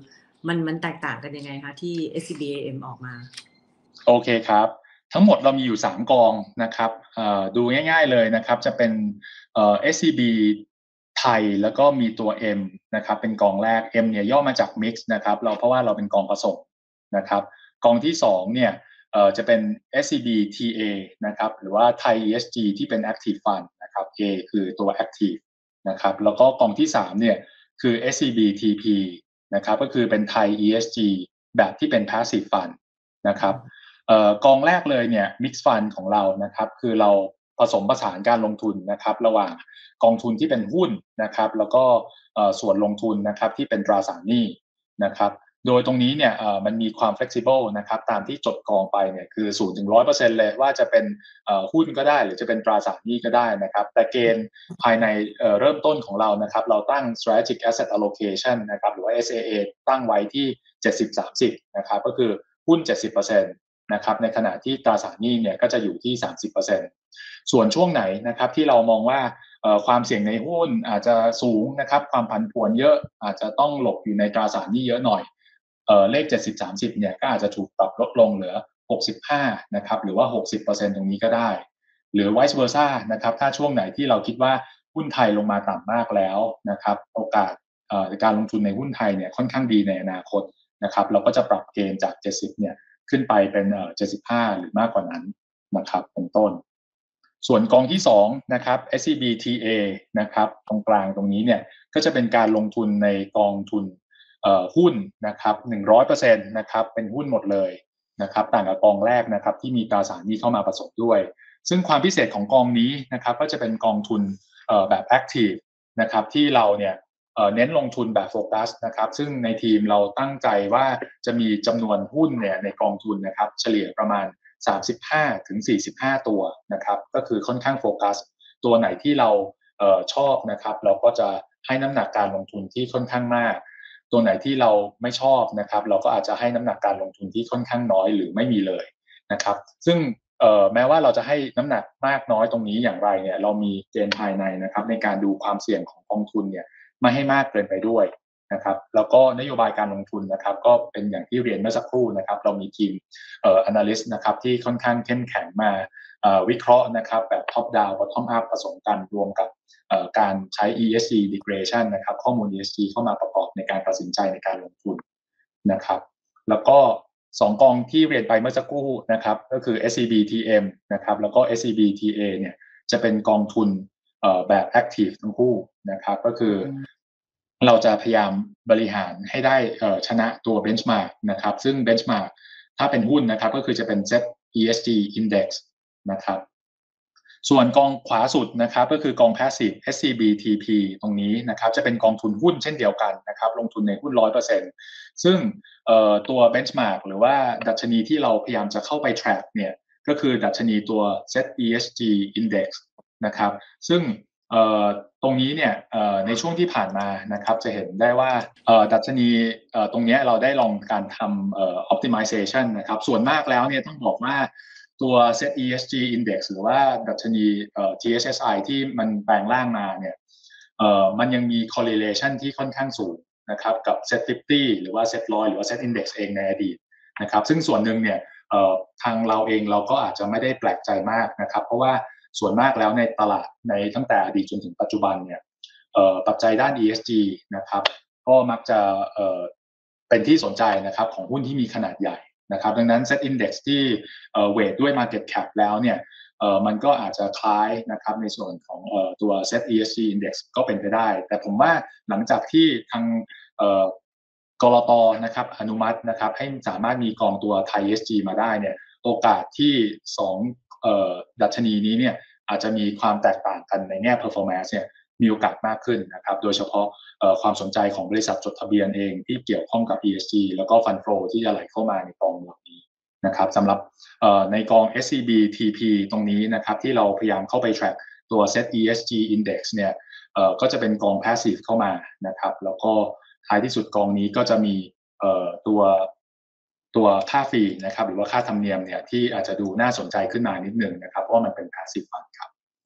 มันมันแตกต่างกันยังไงคะที่ เอส ซี บี เอ เอ็ม ออกมาโอเคครับทั้งหมดเรามีอยู่สามกองนะครับเอ่อดูง่ายๆเลยนะครับจะเป็นเอ่อ เอส ซี บี ไทยแล้วก็มีตัว M นะครับเป็นกองแรก M เนี่ยย่อมาจาก Mix นะครับเราเพราะว่าเราเป็นกองผสมนะครับกองที่สองเนี่ยเอ่อจะเป็น เอส ซี บี ที เอ นะครับหรือว่า Thai อี เอส จี ที่เป็น Active Fund นะครับ A คือตัว Active นะครับแล้วก็กองที่สามเนี่ยคือ เอส ซี บี ที พี นะครับก็คือเป็น Thai อี เอส จี แบบที่เป็น Passive Fund นะครับเอ่อกองแรกเลยเนี่ย Mix Fund ของเรานะครับคือเราผสมผสานการลงทุนนะครับระหว่างกองทุนที่เป็นหุ้นนะครับแล้วก็เอ่อส่วนลงทุนนะครับที่เป็นตราสารหนี้นะครับโดยตรงนี้เนี่ยเอ่อมันมีความ flexible นะครับตามที่จดกองไปเนี่ยคือ ศูนย์ถึงหนึ่งร้อยเปอร์เซ็นต์ เลยว่าจะเป็นเอ่อหุ้นก็ได้หรือจะเป็นตราสารหนี้ก็ได้นะครับแต่เกณฑ์ภายในเอ่อเริ่มต้นของเรานะครับเราตั้ง strategic asset allocation นะครับหรือว่า เอส เอ เอ ตั้งไว้ที่ เจ็ดสิบ สามสิบ นะครับก็คือหุ้น เจ็ดสิบเปอร์เซ็นต์ นะครับในขณะที่ตราสารหนี้เนี่ยก็จะอยู่ที่ สามสิบเปอร์เซ็นต์ ส่วนช่วงไหนนะครับที่เรามองว่าเอ่อความเสี่ยงในหุ้นอาจจะสูงนะครับความผันผวนเยอะอาจจะต้องหลบอยู่ในตราสารหนี้เยอะหน่อยเอ่อเลข เจ็ดสิบ สามสิบ เนี่ยก็อาจจะถูกปรับลดลงเหลือ หกสิบห้า นะครับหรือว่า หกสิบเปอร์เซ็นต์ ตรงนี้ก็ได้ หรือ vice versa นะครับถ้าช่วงไหนที่เราคิดว่าหุ้นไทยลงมาต่ำมากแล้วนะครับโอกาสเอ่อการลงทุนในหุ้นไทยเนี่ยค่อนข้างดีในอนาคตนะครับเราก็จะปรับเกณฑ์จาก เจ็ดสิบ เนี่ยขึ้นไปเป็นเอ่อ เจ็ดสิบห้า หรือมากกว่านั้นนะครับเป็นต้นส่วนกองที่สองนะครับ เอส ซี บี ที เอ นะครับตรงกลางตรงนี้เนี่ยก็จะเป็นการลงทุนในกองทุนเอ่อหุ้นนะครับ หนึ่งร้อยเปอร์เซ็นต์ นะครับเป็นหุ้นหมดเลยนะครับต่างกับกองแรกนะครับที่มีตราสารหนี้เข้ามาผสมด้วยซึ่งความพิเศษของกองนี้นะครับก็จะเป็นกองทุนเอ่อแบบ Active นะครับที่เราเนี่ยเอ่อเน้นลงทุนแบบโฟกัสนะครับซึ่งในทีมเราตั้งใจว่าจะมีจำนวนหุ้นเนี่ยในกองทุนนะครับเฉลี่ยประมาณ สามสิบห้าถึงสี่สิบห้า ตัวนะครับก็คือค่อนข้างโฟกัสตัวไหนที่เราเอ่อชอบนะครับเราก็จะให้น้ำหนักการลงทุนที่ค่อนข้างมากตัวไหนที่เราไม่ชอบนะครับเราก็อาจจะให้น้ำหนักการลงทุนที่ค่อนข้างน้อยหรือไม่มีเลยนะครับซึ่งเอ่อแม้ว่าเราจะให้น้ำหนักมากน้อยตรงนี้อย่างไรเนี่ยเรามีเกณฑ์ภายในนะครับในการดูความเสี่ยงของกองทุนเนี่ยไม่ให้มากเกินไปด้วยนะครับแล้วก็นโยบายการลงทุนนะครับก็เป็นอย่างที่เรียนเมื่อสักครู่นะครับเรามีทีมเอ่อ analyst นะครับที่ค่อนข้างเข้มแข็งมาเอ่อวิเคราะห์นะครับแบบ top down bottom up ผสมกันรวมกับเอ่อการใช้ อี เอส จี regression นะครับข้อมูล อี เอส จี เข้ามาประกอบในการตัดสินใจในการลงทุนนะครับแล้วก็สองกองที่เรียนไปเมื่อสักครู่นะครับก็คือ เอส ซี บี ที เอ็ม นะครับแล้วก็ เอส ซี บี ที เอ เนี่ยจะเป็นกองทุนเอ่อแบบ active ทั้งคู่นะครับก็คือเราจะพยายามบริหารให้ได้เอ่อชนะตัว benchmark นะครับซึ่ง benchmark ถ้าเป็นหุ้นนะครับก็คือจะเป็น เซ็ต อี เอส จี Index นะครับส่วนกองขวาสุดนะครับก็คือกอง Passive เอส ซี บี ที พี ตรงนี้นะครับจะเป็นกองทุนหุ้นเช่นเดียวกันนะครับลงทุนในหุ้น หนึ่งร้อยเปอร์เซ็นต์ ซึ่งเอ่อตัว benchmark หรือว่าดัชนีที่เราพยายามจะเข้าไป track เนี่ยก็คือดัชนีตัว เซ็ต อี เอส จี Index นะครับซึ่งเอ่อตรงนี้เนี่ยเอ่อในช่วงที่ผ่านมานะครับจะเห็นได้ว่าเอ่อดัชนีเอ่อตรงนี้เราได้ลองการทำเอ่อ optimization นะครับส่วนมากแล้วเนี่ยต้องบอกว่าตัว เซ็ต อี เอส จี Index หรือว่าดัชนีเอ่อ ที เอช เอส ไอ ที่มันแปลงร่างมาเนี่ยเอ่อมันยังมี correlation ที่ค่อนข้างสูงนะครับกับ เซ็ต ห้าสิบ หรือว่า เซ็ต หนึ่งร้อย หรือว่า เซ็ต Index เองในอดีตนะครับซึ่งส่วนหนึ่งเนี่ยเอ่อทางเราเองเราก็อาจจะไม่ได้แปลกใจมากนะครับเพราะว่าส่วนมากแล้วในตลาดในตั้งแต่อดีตจนถึงปัจจุบันเนี่ยเอ่อปัจจัยด้าน อี เอส จี นะครับก็มักจะเอ่อเป็นที่สนใจนะครับของหุ้นที่มีขนาดใหญ่นะครับดังนั้น Set Index ที่เอ่อเวทด้วย Market Cap แล้วเนี่ยเอ่อมันก็อาจจะคล้ายนะครับในส่วนของเอ่อตัว Set อี เอส จี Index ก็เป็นไปได้แต่ผมว่าหลังจากที่ทางเอ่อกลตนะครับอนุมัตินะครับให้สามารถมีกองตัว Thai อี เอส จี มาได้เนี่ยโอกาสที่สองเอ่อดัชนีนี้เนี่ยอาจจะมีความแตกต่างกันในแง่ performance เนี่ยมีโอกาสมากขึ้นนะครับโดยเฉพาะเอ่อความสนใจของบริษัทจดทะเบียนเองที่เกี่ยวข้องกับ อี เอส จี แล้วก็ Fund Flow ที่จะไหลเข้ามาในกองเหล่านี้นะครับสำหรับเอ่อในกอง เอส ซี บี ที พี ตรงนี้นะครับที่เราพยายามเข้าไป track ตัว Set อี เอส จี Index เนี่ยเอ่อก็จะเป็นกอง passive เข้ามานะครับแล้วก็ท้ายที่สุดกองนี้ก็จะมีเอ่อตัวตัวค่าฟรีนะครับหรือว่าค่าธรรมเนียมเนี่ยที่อาจจะดูน่าสนใจขึ้นมานิดนึงนะครับเพราะว่ามันเป็น passive fund ครับ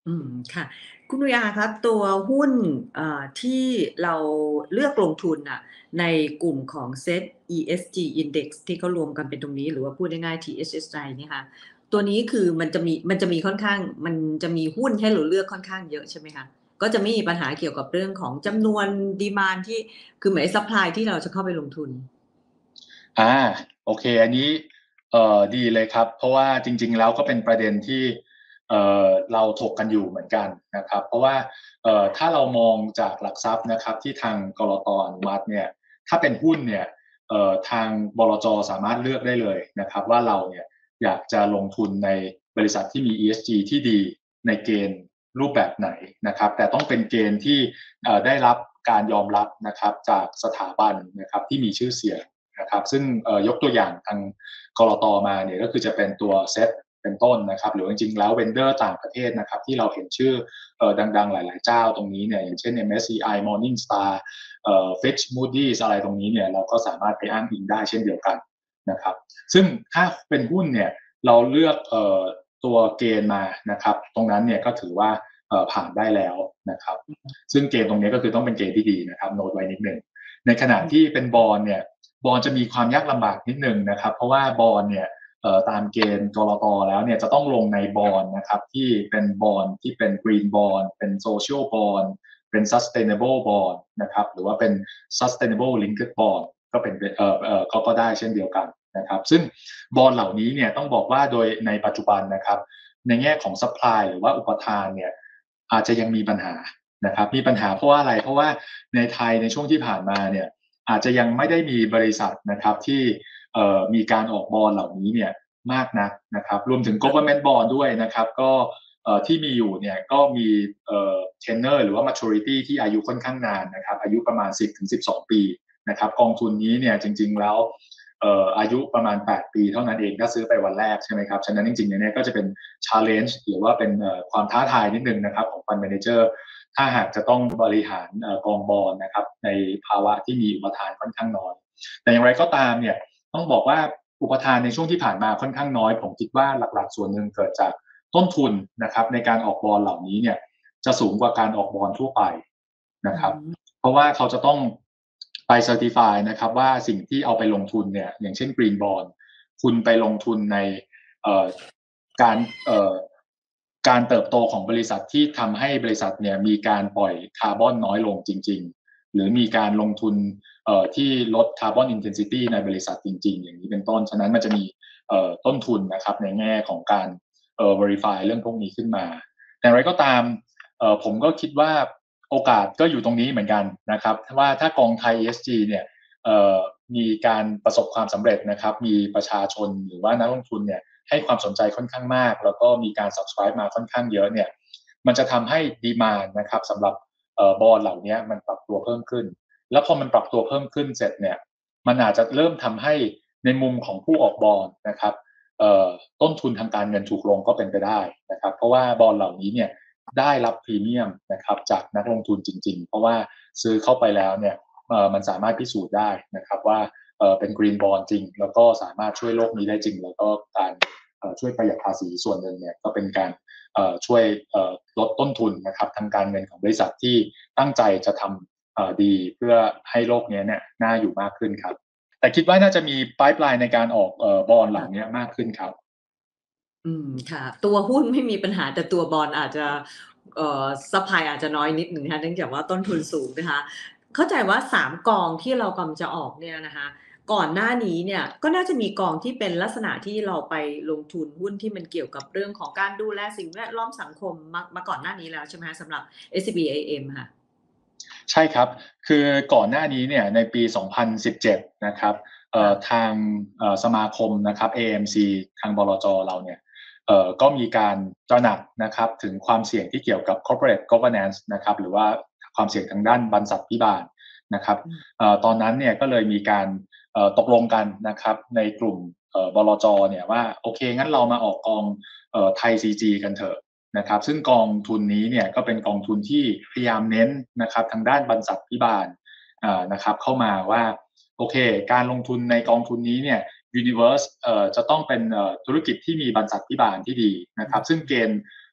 อืมค่ะคุณนุยาคะตัวหุ้นเอ่อที่เราเลือกลงทุนน่ะในกลุ่มของ เซต อี เอส จี Index ที่เขารวมกันเป็นตรงนี้หรือว่าพูดง่ายๆ ที เอช เอส ไอ เนี่ยค่ะตัวนี้คือมันจะมีมันจะมีค่อนข้างมันจะมีหุ้นให้เราเลือกค่อนข้างเยอะใช่ไหมคะก็จะไม่มีปัญหาเกี่ยวกับเรื่องของจำนวน demand ที่คือเหมือนไอ้ซัปพลายที่เราจะเข้าไปลงทุนอ่าโอเคอันนี้เอ่อดีเลยครับเพราะว่าจริงๆแล้วก็เป็นประเด็นที่เอ่อเราถกกันอยู่เหมือนกันนะครับเพราะว่าเอ่อถ้าเรามองจากหลักทรัพย์นะครับที่ทางกลตอนุมัติเนี่ยถ้าเป็นหุ้นเนี่ยเอ่อทางบลจสามารถเลือกได้เลยนะครับว่าเราเนี่ยอยากจะลงทุนในบริษัทที่มี อี เอส จี ที่ดีในเกณฑ์รูปแบบไหนนะครับแต่ต้องเป็นเกณฑ์ที่เอ่อได้รับการยอมรับนะครับจากสถาบันนะครับที่มีชื่อเสียง นะครับซึ่งยกตัวอย่างทางกรตมาเนี่ยก็คือจะเป็นตัวเซตเป็นต้นนะครับหรือจริงๆแล้วเวนเดอร์ต่างประเทศนะครับที่เราเห็นชื่อดังๆหลายๆเจ้าตรงนี้เนี่ยอย่างเช่น เอ็ม เอส ซี ไอ Morningstar เอ่อ Fitch Moody's อะไรตรงนี้เนี่ยเราก็สามารถไปอ้างอิงได้เช่นเดียวกันนะครับซึ่งถ้าเป็นหุ้นเนี่ยเราเลือกเอ่อตัวเกณฑ์มานะครับตรงนั้นเนี่ยก็ถือว่าเอ่อผ่านได้แล้วนะครับซึ่งเกณฑ์ตรงนี้ก็คือต้องเป็นเกณฑ์ที่ดีนะครับโน้ตไว้นิดหนึ่งในขณะที่เป็นบอลเนี่ย บอลจะมีความยากลำบากนิดนึงนะครับเพราะว่าบอลเนี่ยตามเกณฑ์กรตแล้วเนี่ยจะต้องลงในบอลนะครับที่เป็นบอลที่เป็นกรีนบอลเป็นโซเชียลบอลเป็น sustainable bond นะครับหรือว่าเป็น sustainable linked bond ก็เป็นเอ่อเอ่อก็ก็ได้เช่นเดียวกันนะครับซึ่งบอลเหล่านี้เนี่ยต้องบอกว่าโดยในปัจจุบันนะครับในแง่ของ supply หรือว่าอุปทานเนี่ยอาจจะยังมีปัญหานะครับมีปัญหาเพราะว่าอะไรเพราะว่าในไทยในช่วงที่ผ่านมาเนี่ย อาจจะยังไม่ได้มีบริษัทนะครับที่มีการออกบอลเหล่านี้เนี่ยมากนักนะครับรวมถึง government bond ด้วยนะครับก็ที่มีอยู่เนี่ยก็มีเทนเนอร์หรือว่า maturity ที่อายุค่อนข้างนานนะครับอายุประมาณ สิบถึงสิบสอง ปีนะครับกองทุนนี้เนี่ยจริงๆแล้วอายุประมาณแปดปีเท่านั้นเองถ้าซื้อไปวันแรกใช่ไหมครับฉะนั้นจริงๆเนี่ยก็จะเป็น challenge หรือว่าเป็นความท้าทายนิดนึงนะครับของ fund managerถ้าหากจะต้องบริหารกองบอลนะครับในภาวะที่มีอุปทานค่อนข้างน้อยแต่อย่างไรก็ตามเนี่ยต้องบอกว่าอุปทานในช่วงที่ผ่านมาค่อนข้างน้อยผมคิดว่าหลักๆส่วนหนึ่งเกิดจากต้นทุนนะครับในการออกบอลเหล่านี้เนี่ยจะสูงกว่าการออกบอลทั่วไปนะครับเพราะว่าเขาจะต้องไปเซอร์ติฟายนะครับว่าสิ่งที่เอาไปลงทุนเนี่ยอย่างเช่นกรีนบอลคุณไปลงทุนในการการเติบโตของบริษัทที่ทำให้บริษัทเนี่ยมีการปล่อยคาร์บอนน้อยลงจริงๆหรือมีการลงทุนที่ลดคาร์บอนอินเทนซิตี้ในบริษัทจริงๆอย่างนี้เป็นต้นฉะนั้นมันจะมีต้นทุนนะครับในแง่ของการเอ่อ verify เรื่องพวกนี้ขึ้นมาแต่อะไรก็ตามผมก็คิดว่าโอกาสก็อยู่ตรงนี้เหมือนกันนะครับว่าถ้ากองไทย อี เอส จี เนี่ยมีการประสบความสำเร็จนะครับมีประชาชนหรือว่านักลงทุนเนี่ยให้ความสนใจค่อนข้างมากแล้วก็มีการ subscribe มาค่อนข้างเยอะเนี่ยมันจะทำให้ดีมานด์นะครับสำหรับบอลเหล่านี้มันปรับตัวเพิ่มขึ้นแล้วพอมันปรับตัวเพิ่มขึ้นเสร็จเนี่ยมันอาจจะเริ่มทำให้ในมุมของผู้ออกบอลนะครับต้นทุนทางการเงินถูกลงก็เป็นไปได้นะครับเพราะว่าบอลเหล่านี้เนี่ยได้รับพรีเมียมนะครับจากนักลงทุนจริงๆเพราะว่าซื้อเข้าไปแล้วเนี่ยมันสามารถพิสูจน์ได้นะครับว่าเป็นกรีนบอลจริงแล้วก็สามารถช่วยโลกนี้ได้จริงแล้วก็การช่วยประหยัดภาษีส่วนหนึ่งเนี่ยก็เป็นการช่วยลดต้นทุนนะครับทางการเงินของบริษัทที่ตั้งใจจะทำดีเพื่อให้โลกนี้เนี่ยน่าอยู่มากขึ้นครับแต่คิดว่าน่าจะมีไพป์ไลน์ในการออกบอลเหล่านี้มากขึ้นครับอืมค่ะตัวหุ้นไม่มีปัญหาแต่ตัวบอนด์อาจจะเอ่อซัปพลายอาจจะน้อยนิดหนึ่งนะคะเนื่องจากว่าต้นทุนสูงนะคะเข้าใจว่าสามกองที่เรากำลังจะออกเนี่ยนะคะก่อนหน้านี้เนี่ยก็น่าจะมีกองที่เป็นลักษณะที่เราไปลงทุนหุ้นที่มันเกี่ยวกับเรื่องของการดูแลสิ่งแวดล้อมสังคมมามาก่อนหน้านี้แล้วใช่ไหมคะสำหรับ เอส ซี บี เอ เอ็ม ค่ะใช่ครับคือก่อนหน้านี้เนี่ยในปีสองพันสิบเจ็ดนะครับทางสมาคมนะครับ เอ เอ็ม ซี ทางบลจเราเนี่ยก็มีการตระหนักนะครับถึงความเสี่ยงที่เกี่ยวกับ corporate governance นะครับหรือว่าความเสี่ยงทางด้านบรรษัทพิบาลนะครับตอนนั้นเนี่ยก็เลยมีการตกลงกันนะครับในกลุ่มบลจเนี่ยว่าโอเคงั้นเรามาออกกองไทย ซี จี กันเถอะนะครับซึ่งกองทุนนี้เนี่ยก็เป็นกองทุนที่พยายามเน้นนะครับทางด้านบรรษัทพิบาลนะครับเข้ามาว่าโอเคการลงทุนในกองทุนนี้เนี่ย Universe จะต้องเป็นธุรกิจที่มีบรรษัทพิบาลที่ดีนะครับซึ่งเกณฑ์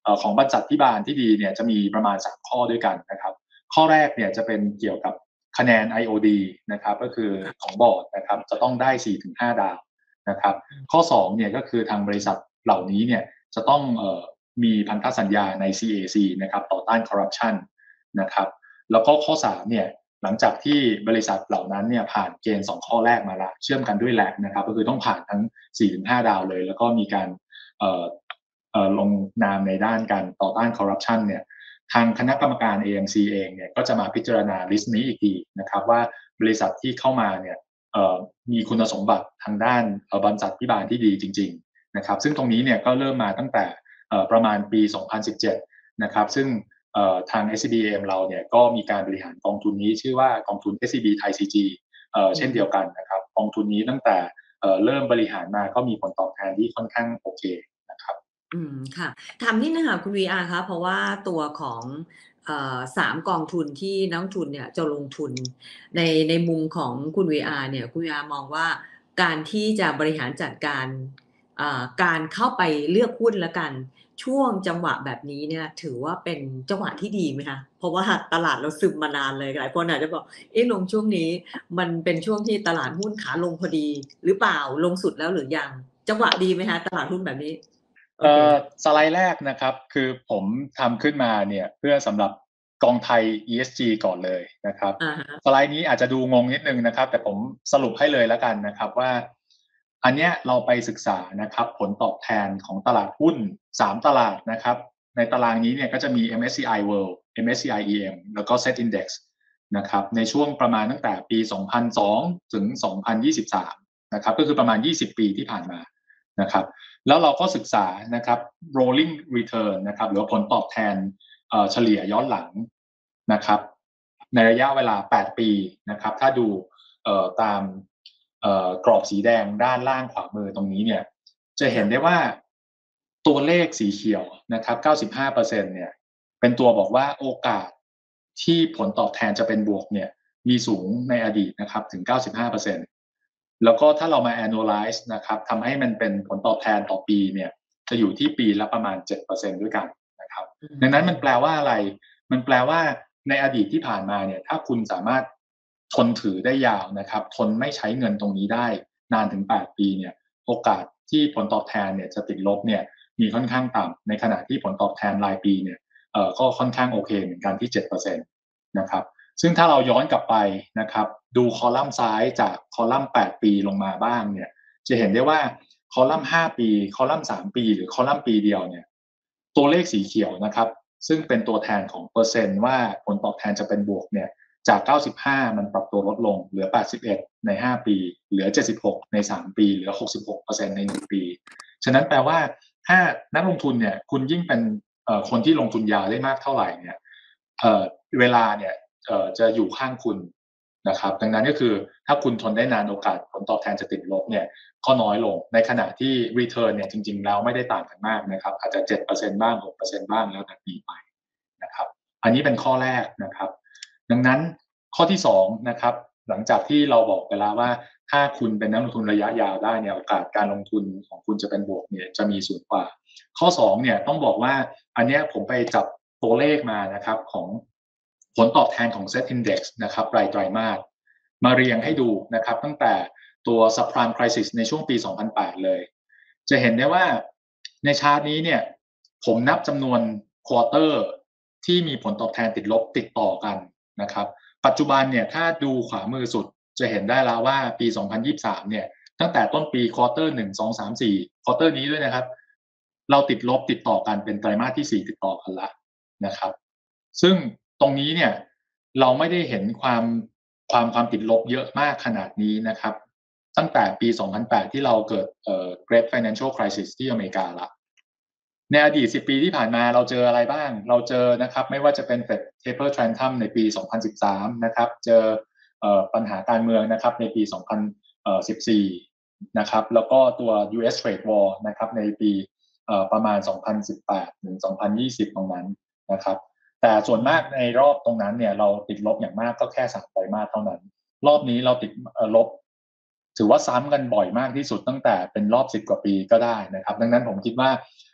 เอ่อของบรรษัทพิบาลที่ดีเนี่ยจะมีประมาณสามข้อด้วยกันนะครับข้อแรกเนี่ยจะเป็นเกี่ยวกับคะแนน ไอ โอ ดี นะครับก็คือของบอร์ดนะครับจะต้องได้ สี่ถึงห้า ดาวนะครับข้อสองเนี่ยก็คือทางบริษัทเหล่านี้เนี่ยจะต้องเอ่อมีพันธสัญญาใน ซี เอ ซี นะครับต่อต้านคอร์รัปชันนะครับแล้วก็ข้อสามเนี่ยหลังจากที่บริษัทเหล่านั้นเนี่ยผ่านเกณฑ์สองข้อแรกมาแล้วเชื่อมกันด้วยแลบนะครับก็คือต้องผ่านทั้ง สี่ถึงห้า ดาวเลยแล้วก็มีการเอ่อเอ่อลงนามในด้านการต่อต้านคอร์รัปชันเนี่ยทางคณะกรรมการ เอ เอ็ม ซี เองเนี่ยก็จะมาพิจารณาลิสต์นี้อีกทีนะครับว่าบริษัทที่เข้ามาเนี่ยเอ่อมีคุณสมบัติทางด้านบรรษัทพิบาลที่ดีจริงๆนะครับซึ่งตรงนี้เนี่ยก็เริ่มมาตั้งแต่เอ่อประมาณปี สองพันสิบเจ็ด นะครับซึ่งเอ่อทาง เอส ซี บี เอ็ม เราเนี่ยก็มีการบริหารกองทุนนี้ชื่อว่ากองทุน เอส ซี บี ไทย ซี จี เอ่อเช่นเดียวกันนะครับกองทุนนี้ตั้งแต่เอ่อเริ่มบริหารมาก็มีผลตอบแทนที่ค่อนข้างโอเคนะครับอืมค่ะถามนิดนึงค่ะคุณ วี อาร์ คะเพราะว่าตัวของเอ่อสามกองทุนที่นักลงทุนเนี่ยจะลงทุนในในมุมของคุณ วี อาร์ เนี่ยคุณ วี อาร์ มองว่าการที่จะบริหารจัดการอ่าการเข้าไปเลือกหุ้นแล้วกันช่วงจังหวะแบบนี้เนี่ยถือว่าเป็นจังหวะที่ดีไหมคะเพราะว่าตลาดเราซึมมานานเลยหลายคนอาจจะบอกเอ๊ะลงช่วงนี้มันเป็นช่วงที่ตลาดหุ้นขาลงพอดีหรือเปล่าลงสุดแล้วหรือยังจังหวะดีไหมคะตลาดหุ้นแบบนี้โอเอ่เคอสไลด์แรกนะครับคือผมทำขึ้นมาเนี่ยเพื่อสำหรับกองไทย อี เอส จี ก่อนเลยนะครับอ่าฮะสไลด์นี้อาจจะดูงงนิดนึงนะครับแต่ผมสรุปให้เลยแล้วกันนะครับว่าอันเนี้ยเราไปศึกษานะครับผลตอบแทนของตลาดหุ้นสามตลาดนะครับในตารางนี้เนี่ยก็จะมี เอ็ม เอส ซี ไอ World เอ็ม เอส ซี ไอ อี เอ็ม แล้วก็ Set Index นะครับในช่วงประมาณตั้งแต่ปี สองพันสอง ถึง สองพันยี่สิบสามนะครับก็คือประมาณยี่สิบปีที่ผ่านมานะครับ แล้วเราก็ศึกษานะครับ rolling return นะครับหรือผลตอบแทนเฉลี่ยย้อนหลังนะครับในระยะเวลาแปดปีนะครับถ้าดูตามกรอบสีแดงด้านล่างขวามือตรงนี้เนี่ยจะเห็นได้ว่าตัวเลขสีเขียวนะครับ เก้าสิบห้าเปอร์เซ็นต์ เนี่ยเป็นตัวบอกว่าโอกาสที่ผลตอบแทนจะเป็นบวกเนี่ยมีสูงในอดีตนะครับถึง เก้าสิบห้าเปอร์เซ็นต์แล้วก็ถ้าเรามา analyze นะครับทำให้มันเป็นผลตอบแทนต่อปีเนี่ยจะอยู่ที่ปีละประมาณ เจ็ดเปอร์เซ็นต์ ด้วยกันนะครับดังนั้นมันแปลว่าอะไรมันแปลว่าในอดีตที่ผ่านมาเนี่ยถ้าคุณสามารถทนถือได้ยาวนะครับทนไม่ใช้เงินตรงนี้ได้นานถึงแปดปีเนี่ยโอกาสที่ผลตอบแทนเนี่ยจะติดลบเนี่ยมีค่อนข้างต่ำในขณะที่ผลตอบแทนรายปีเนี่ยเอ่อก็ค่อนข้างโอเคเหมือนกันที่ เจ็ดเปอร์เซ็นต์ นะครับซึ่งถ้าเราย้อนกลับไปนะครับดูคอลัมน์ซ้ายจากคอลัมน์แปดปีลงมาบ้างเนี่ยจะเห็นได้ว่าคอลัมน์ห้าปีคอลัมน์สามปีหรือคอลัมน์ปีเดียวเนี่ยตัวเลขสีเขียวนะครับซึ่งเป็นตัวแทนของเปอร์เซ็นต์ว่าผลตอบแทนจะเป็นบวกเนี่ยจากเก้าสิบห้ามันปรับตัวลดลงเหลือแปดสิบเอ็ดในห้าปีเหลือเจ็ดสิบหกในสามปีเหลือ หกสิบหกเปอร์เซ็นต์ ในหนึ่งปีฉะนั้นแปลว่าถ้านักลงทุนเนี่ยคุณยิ่งเป็นคนที่ลงทุนยาวได้มากเท่าไหร่เนี่ยเวลาเนี่ยจะอยู่ข้างคุณนะครับดังนั้นก็คือถ้าคุณทนได้นานโอกาสผลตอบแทนจะติดลบเนี่ยก็น้อยลงในขณะที่ return เนี่ยจริงๆแล้วไม่ได้ต่างกันมากนะครับอาจจะ เจ็ดเปอร์เซ็นต์ บ้าง หกเปอร์เซ็นต์ บ้างแล้วแต่ปีไปนะครับอันนี้เป็นข้อแรกนะครับดังนั้นข้อที่สองนะครับหลังจากที่เราบอกไปแล้วว่าถ้าคุณเป็นนักลงทุนระยะยาวได้เนี่ยโอกาสการลงทุนของคุณจะเป็นบวกเนี่ยจะมีสูงกว่าข้อสองเนี่ยต้องบอกว่าอันนี้ผมไปจับตัวเลขมานะครับของผลตอบแทนของ Set Index นะครับรายไตรมาสมาเรียงให้ดูนะครับตั้งแต่ตัว Subprime Crisis ในช่วงปี สองพันแปด เลยจะเห็นได้ว่าในชาร์ตนี้เนี่ยผมนับจำนวนควอเตอร์ที่มีผลตอบแทนติดลบติดต่อกันนะครับปัจจุบันเนี่ยถ้าดูขวามือสุดจะเห็นได้แล้วว่าปี สองพันยี่สิบสาม เนี่ยตั้งแต่ต้นปีควอเตอร์หนึ่ง สอง สาม สี่ควอเตอร์นี้ด้วยนะครับเราติดลบติดต่อกันเป็นไตรมาสที่สี่ติดต่อกันละนะครับซึ่งตรงนี้เนี่ยเราไม่ได้เห็นความความความติดลบเยอะมากขนาดนี้นะครับตั้งแต่ปี สองพันแปด ที่เราเกิดเอ่อ Great Financial Crisis ที่อเมริกาละในอดีตสิบปีที่ผ่านมาเราเจออะไรบ้างเราเจอนะครับไม่ว่าจะเป็น Fed Taper Tantrum ในปี สองพันสิบสาม นะครับเจอเอ่อปัญหาการเมืองนะครับในปี สองพันสิบสี่ นะครับแล้วก็ตัว ยู เอส Trade War นะครับในปีเอ่อประมาณ สองพันสิบแปด ถึง สองพันยี่สิบ ตรงนั้นนะครับแต่ส่วนมากในรอบตรงนั้นเนี่ยเราติดลบอย่างมากก็แค่สามไตรมาสเท่านั้นรอบนี้เราติดลบถือว่าซ้ำกันบ่อยมากที่สุดตั้งแต่เป็นรอบสิบกว่าปีก็ได้นะครับดังนั้นผมคิดว่า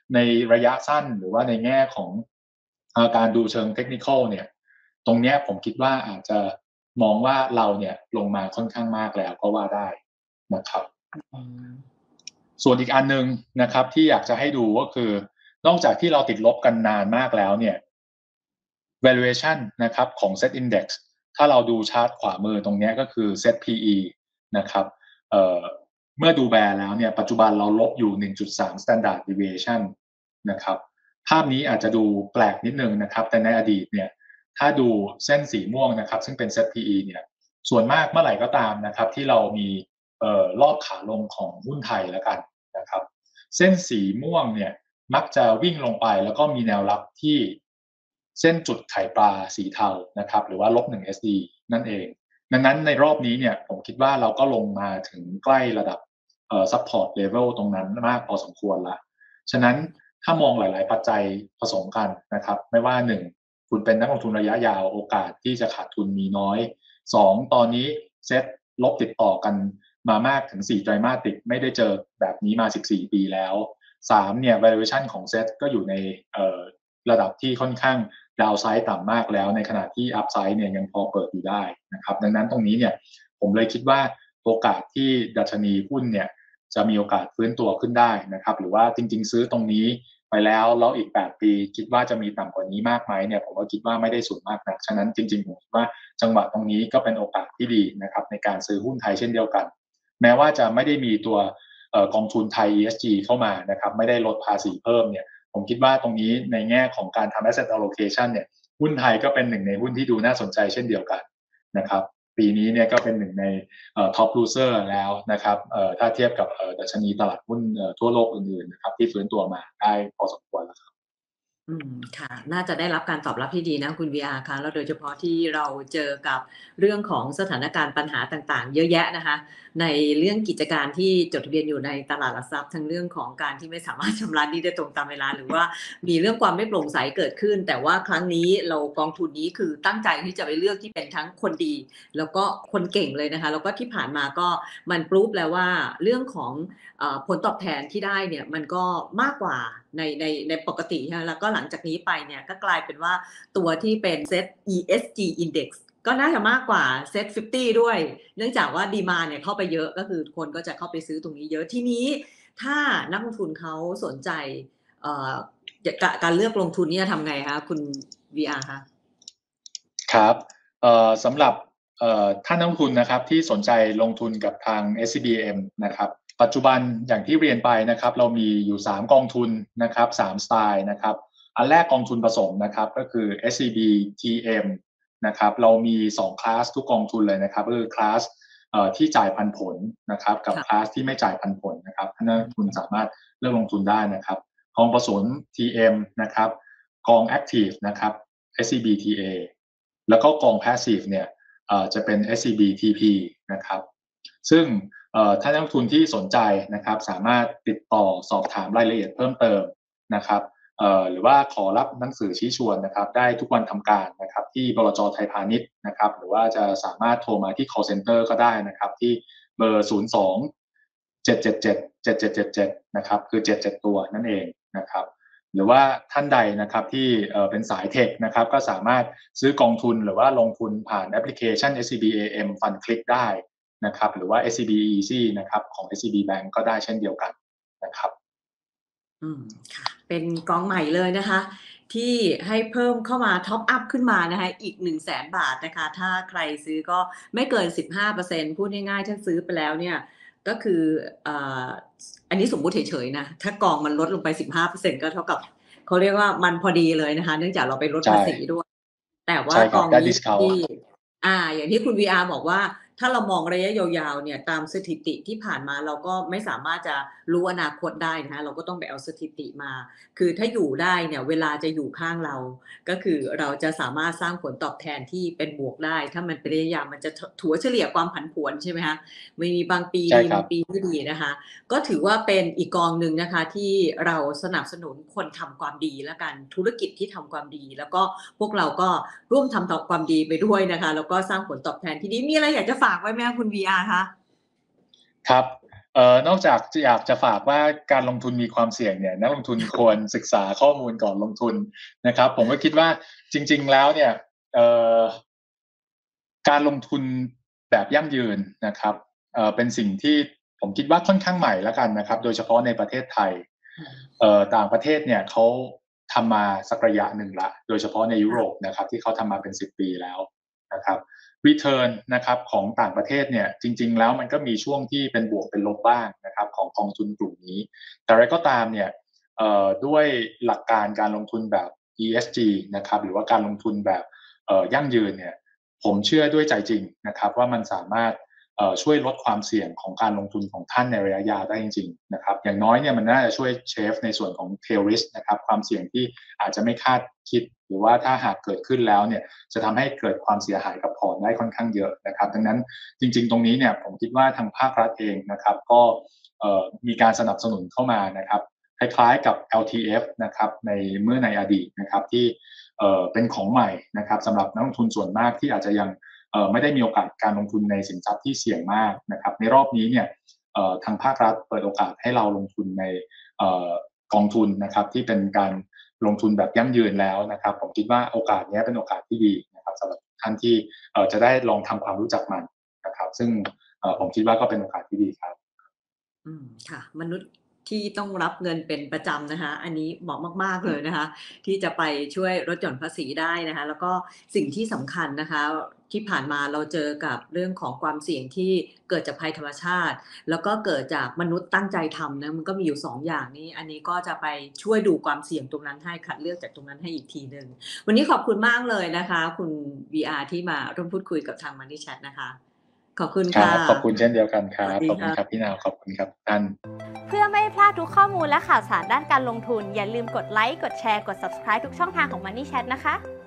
ในระยะสั้นหรือว่าในแง่ของเอ่อการดูเชิงเทคนิคอลเนี่ยตรงเนี้ยผมคิดว่าอาจจะมองว่าเราเนี่ยลงมาค่อนข้างมากแล้วก็ว่าได้นะครับอืมส่วนอีกอันหนึ่งนะครับที่อยากจะให้ดูก็คือนอกจากที่เราติดลบกันนานมากแล้วเนี่ย valuation นะครับของ Set Index ถ้าเราดูชาร์ตขวามือตรงเนี้ยก็คือ Set พี อี นะครับเอ่อเมื่อดูแบร์แล้วเนี่ยปัจจุบันเราลบอยู่ หนึ่งจุดสาม standard deviation นะครับภาพนี้อาจจะดูแปลกนิดนึงนะครับแต่ในอดีตเนี่ยถ้าดูเส้นสีม่วงนะครับซึ่งเป็น Set พี อี เนี่ยส่วนมากเมื่อไหร่ก็ตามนะครับที่เรามีเอ่อรอบขาลงของหุ้นไทยแล้วกันนะครับเส้นสีม่วงเนี่ยมักจะวิ่งลงไปแล้วก็มีแนวรับที่เส้นจุดไข่ปลาสีเทานะครับหรือว่าลบหนึ่ง เอส ดี นั่นเองดังนั้นในรอบนี้เนี่ยผมคิดว่าเราก็ลงมาถึงใกล้ระดับเอ่อ support level ตรงนั้นมากพอสมควรละฉะนั้นถ้ามองหลายๆปัจจัยผสมกันนะครับไม่ว่าหนึ่งคุณเป็นนักลงทุนระยะยาวโอกาสที่จะขาดทุนมีน้อยสองตอนนี้เซ็ตลบติดต่อกันมามากถึงสี่ไตรมาสติดไม่ได้เจอแบบนี้มาสิบสี่ปีแล้วสามเนี่ย valuation ของเซ็ตก็อยู่ในเอ่อระดับที่ค่อนข้างดาวไซด์ต่ำมากแล้วในขณะที่อัพไซด์เนี่ยยังพอเปิดอยู่ได้นะครับดังนั้นตรงนี้เนี่ยผมเลยคิดว่าโอกาสที่ดัชนีหุ้นเนี่ยจะมีโอกาสฟื้นตัวขึ้นได้นะครับหรือว่าจริงๆซื้อตรงนี้ไปแล้วแล้วอีกแปดปีคิดว่าจะมีต่ำกว่านี้มากไหมเนี่ยผมก็คิดว่าไม่ได้สูงมากนักฉะนั้นจริงๆผมคิดว่าจังหวะตรงนี้ก็เป็นโอกาสที่ดีนะครับในการซื้อหุ้นไทยเช่นเดียวกันแม้ว่าจะไม่ได้มีตัวเอ่อกองทุนไทย อี เอส จี เข้ามานะครับไม่ได้ลดภาษีเพิ่มเนี่ยผมคิดว่าตรงนี้ในแง่ของการทำ asset allocation เนี่ยหุ้นไทยก็เป็นหนึ่งในหุ้นที่ดูน่าสนใจเช่นเดียวกันนะครับปีนี้เนี่ยก็เป็นหนึ่งในเอ่อ top loser แล้วนะครับเอ่อถ้าเทียบกับเอ่อดัชนีตลาดหุ้นเอ่อทั่วโลกอื่นๆนะครับที่ฟื้นตัวมาได้พอสมควรแล้วครับอืมค่ะน่าจะได้รับการตอบรับที่ดีนะคุณ วี อาร์ คะแล้วโดยเฉพาะที่เราเจอกับเรื่องของสถานการณ์ปัญหาต่างๆเยอะแยะนะคะในเรื่องกิจการที่จดทะเบียนอยู่ในตลาดหลักทรัพย์ทั้งเรื่องของการที่ไม่สามารถชำระหนี้ได้ตรงตามเวลาหรือว่ามีเรื่องความไม่โปร่งใสเกิดขึ้นแต่ว่าครั้งนี้เรากองทุนนี้คือตั้งใจที่จะไปเลือกที่เป็นทั้งคนดีแล้วก็คนเก่งเลยนะคะแล้วก็ที่ผ่านมาก็มันพรูฟแล้วว่าเรื่องของ เอ่อผลตอบแทนที่ได้เนี่ยมันก็มากกว่าในในในปกติใช่ไหมแล้วก็หลังจากนี้ไปเนี่ยก็กลายเป็นว่าตัวที่เป็น Set อี เอส จี Index ก็น่าจะมากกว่า Set ห้าสิบด้วยเนื่องจากว่าดีมานด์เนี่ยเข้าไปเยอะก็คือคนก็จะเข้าไปซื้อตรงนี้เยอะทีนี้ถ้านักลงทุนเขาสนใจเอ่อการเลือกลงทุนเนี่ยทำไงคะคุณ วี อาร์ คะครับเอ่อสำหรับเอ่อท่านนักลงทุนนะครับที่สนใจลงทุนกับทาง เอส ซี บี เอ็ม นะครับปัจจุบันอย่างที่เรียนไปนะครับเรามีอยู่สามกองทุนนะครับสามสไตล์นะครับอันแรกกองทุนผสมนะครับก็คือ เอส ซี บี ที เอ็ม นะครับเรามีสองคลาสทุกกองทุนเลยนะครับก็คือคลาสเอ่อที่จ่ายปันผลนะครับกับคลาสที่ไม่จ่ายปันผลนะครับท่านนักลงทุนสามารถเลือกลงทุนได้นะครับกองผสม ที เอ็ม นะครับกอง Active นะครับ เอส ซี บี ที เอ แล้วก็กอง Passive เนี่ยจะเป็น เอส ซี บี ที พี นะครับซึ่งท่านนักลงทุนที่สนใจนะครับสามารถติดต่อสอบถามรายละเอียดเพิ่มเติมนะครับหรือว่าขอรับหนังสือชี้ชวนนะครับได้ทุกวันทำการนะครับที่บลจ.ไทยพาณิชย์นะครับหรือว่าจะสามารถโทรมาที่ call center ก็ได้นะครับที่เบอร์ ศูนย์ สอง เจ็ด เจ็ด เจ็ด เจ็ด เจ็ด เจ็ด เจ็ด นะครับคือเจ็ด เจ็ดตัวนั่นเองนะครับ หรือว่าท่านใดนะครับที่เป็นสายเทคนะครับก็สามารถซื้อกองทุนหรือว่าลงทุนผ่านแอปพลิเคชัน เอส ซี บี เอ เอ็ม Fund Click ได้นะครับหรือว่า เอส ซี บี Easy นะครับของ เอส ซี บี Bank ก็ได้เช่นเดียวกันนะครับอืมค่ะเป็นกองใหม่เลยนะคะที่ให้เพิ่มเข้ามาท็อปอัพขึ้นมานะคะอีก หนึ่งแสน บาทนะคะถ้าใครซื้อก็ไม่เกิน สิบห้าเปอร์เซ็นต์ พูดง่ายๆถ้าซื้อไปแล้วเนี่ยก็คือเอ่ออันนี้สมมุติเฉยๆนะถ้ากองมันลดลงไป สิบห้าเปอร์เซ็นต์ ก็เท่ากับเขาเรียกว่ามันพอดีเลยนะคะเนื่องจากเราไปลดภาษีด้วยแต่ว่าใช่ครับได้กองนี้ที่ discount อ่าอย่างที่คุณ วี อาร์ บอกว่าถ้าเรามองระยะยาวๆเนี่ยตามสถิติที่ผ่านมาเราก็ไม่สามารถจะรู้อนาคตได้นะคะเราก็ต้องไปเอาสถิติมาคือถ้าอยู่ได้เนี่ยเวลาจะอยู่ข้างเราก็คือเราจะสามารถสร้างผลตอบแทนที่เป็นบวกได้ถ้ามันเป็นระยะยาวมันจะถัวเฉลี่ยความผันผวนใช่ไหมคะไม่มีบางปีดีใช่ครับบางปีไม่ดีนะคะก็ถือว่าเป็นอีกกองหนึ่งนะคะที่เราสนับสนุนคนทำความดีแล้วกันธุรกิจที่ทำความดีแล้วก็พวกเราก็ร่วมทำต่อความดีไปด้วยนะคะแล้วก็สร้างผลตอบแทนที่ดีมีอะไรอยากจะฝากไว้ไหมคะคุณ วี อาร์ คะครับเอ่อนอกจากจะอยากจะฝากว่าการลงทุนมีความเสี่ยงเนี่ยนักลงทุนควรศึกษาข้อมูลก่อนลงทุนนะครับผมก็คิดว่าจริงๆแล้วเนี่ยเอ่อการลงทุนแบบยั่งยืนนะครับเอ่อเป็นสิ่งที่ผมคิดว่าค่อนข้างใหม่แล้วกันนะครับโดยเฉพาะในประเทศไทยเอ่อต่างประเทศเนี่ยเขาทำมาสักระยะหนึ่งละโดยเฉพาะในยุโรปนะครับที่เขาทำมาเป็นสิบปีแล้วนะครับ return นะครับของต่างประเทศเนี่ยจริงๆแล้วมันก็มีช่วงที่เป็นบวกเป็นลบบ้างนะครับของกองทุนกลุ่มนี้แต่อะไรก็ตามเนี่ยเอ่อด้วยหลักการการลงทุนแบบ อี เอส จี นะครับหรือว่าการลงทุนแบบเอ่อยั่งยืนเนี่ยผมเชื่อด้วยใจจริงนะครับว่ามันสามารถเอ่อช่วยลดความเสี่ยงของการลงทุนของท่านในระยะยาวได้จริงๆนะครับอย่างน้อยเนี่ยมันน่าจะช่วยเชฟในส่วนของ tail risk นะครับความเสี่ยงที่อาจจะไม่คาดคิดหรือว่าถ้าหากเกิดขึ้นแล้วเนี่ยจะทำให้เกิดความเสียหายกับพอร์ตได้ค่อนข้างเยอะนะครับดังนั้นจริงๆตรงนี้เนี่ยผมคิดว่าทางภาครัฐเองนะครับก็เอ่อมีการสนับสนุนเข้ามานะครับคล้ายๆกับ แอล ที เอฟ นะครับในเมื่อในอดีตนะครับที่เอ่อเป็นของใหม่นะครับสำหรับนักลงทุนส่วนมากที่อาจจะยังเอ่อไม่ได้มีโอกาสการลงทุนในสินทรัพย์ที่เสี่ยงมากนะครับในรอบนี้เนี่ยเอ่อทางภาครัฐเปิดโอกาสให้เราลงทุนในเอ่อกองทุนนะครับที่เป็นการลงทุนแบบยั่งยืนแล้วนะครับผมคิดว่าโอกาสนี้เป็นโอกาสที่ดีนะครับสำหรับท่านที่เอ่อจะได้ลองทำความรู้จักมันนะครับซึ่งเอ่อผมคิดว่าก็เป็นโอกาสที่ดีครับอืมค่ะมนุษย์ที่ต้องรับเงินเป็นประจำนะคะอันนี้เหมาะมากๆเลยนะคะที่จะไปช่วยลดหย่อนภาษีได้นะคะแล้วก็สิ่งที่สำคัญนะคะที่ผ่านมาเราเจอกับเรื่องของความเสี่ยงที่เกิดจากภัยธรรมชาติแล้วก็เกิดจากมนุษย์ตั้งใจทำนะมันก็มีอยู่สองอย่างนี้อันนี้ก็จะไปช่วยดูความเสี่ยงตรงนั้นให้คัดเลือกจากตรงนั้นให้อีกทีหนึ่งวันนี้ขอบคุณมากเลยนะคะคุณ วี อาร์ ที่มาร่วมพูดคุยกับทาง Money Chat นะคะขอบคุณค่ะครับขอบคุณเช่นเดียวกันคสรับขอบคุณวัสดีค่ะครับพี่นาวขอบคุณครับท่านเพื่อไม่ให้พลาดทุกข้อมูลและข่าวสารด้านการลงทุนอย่าลืมกดไลค์กดแชร์กด Subscribe ทุกช่องทางของ Money Chat นะคะ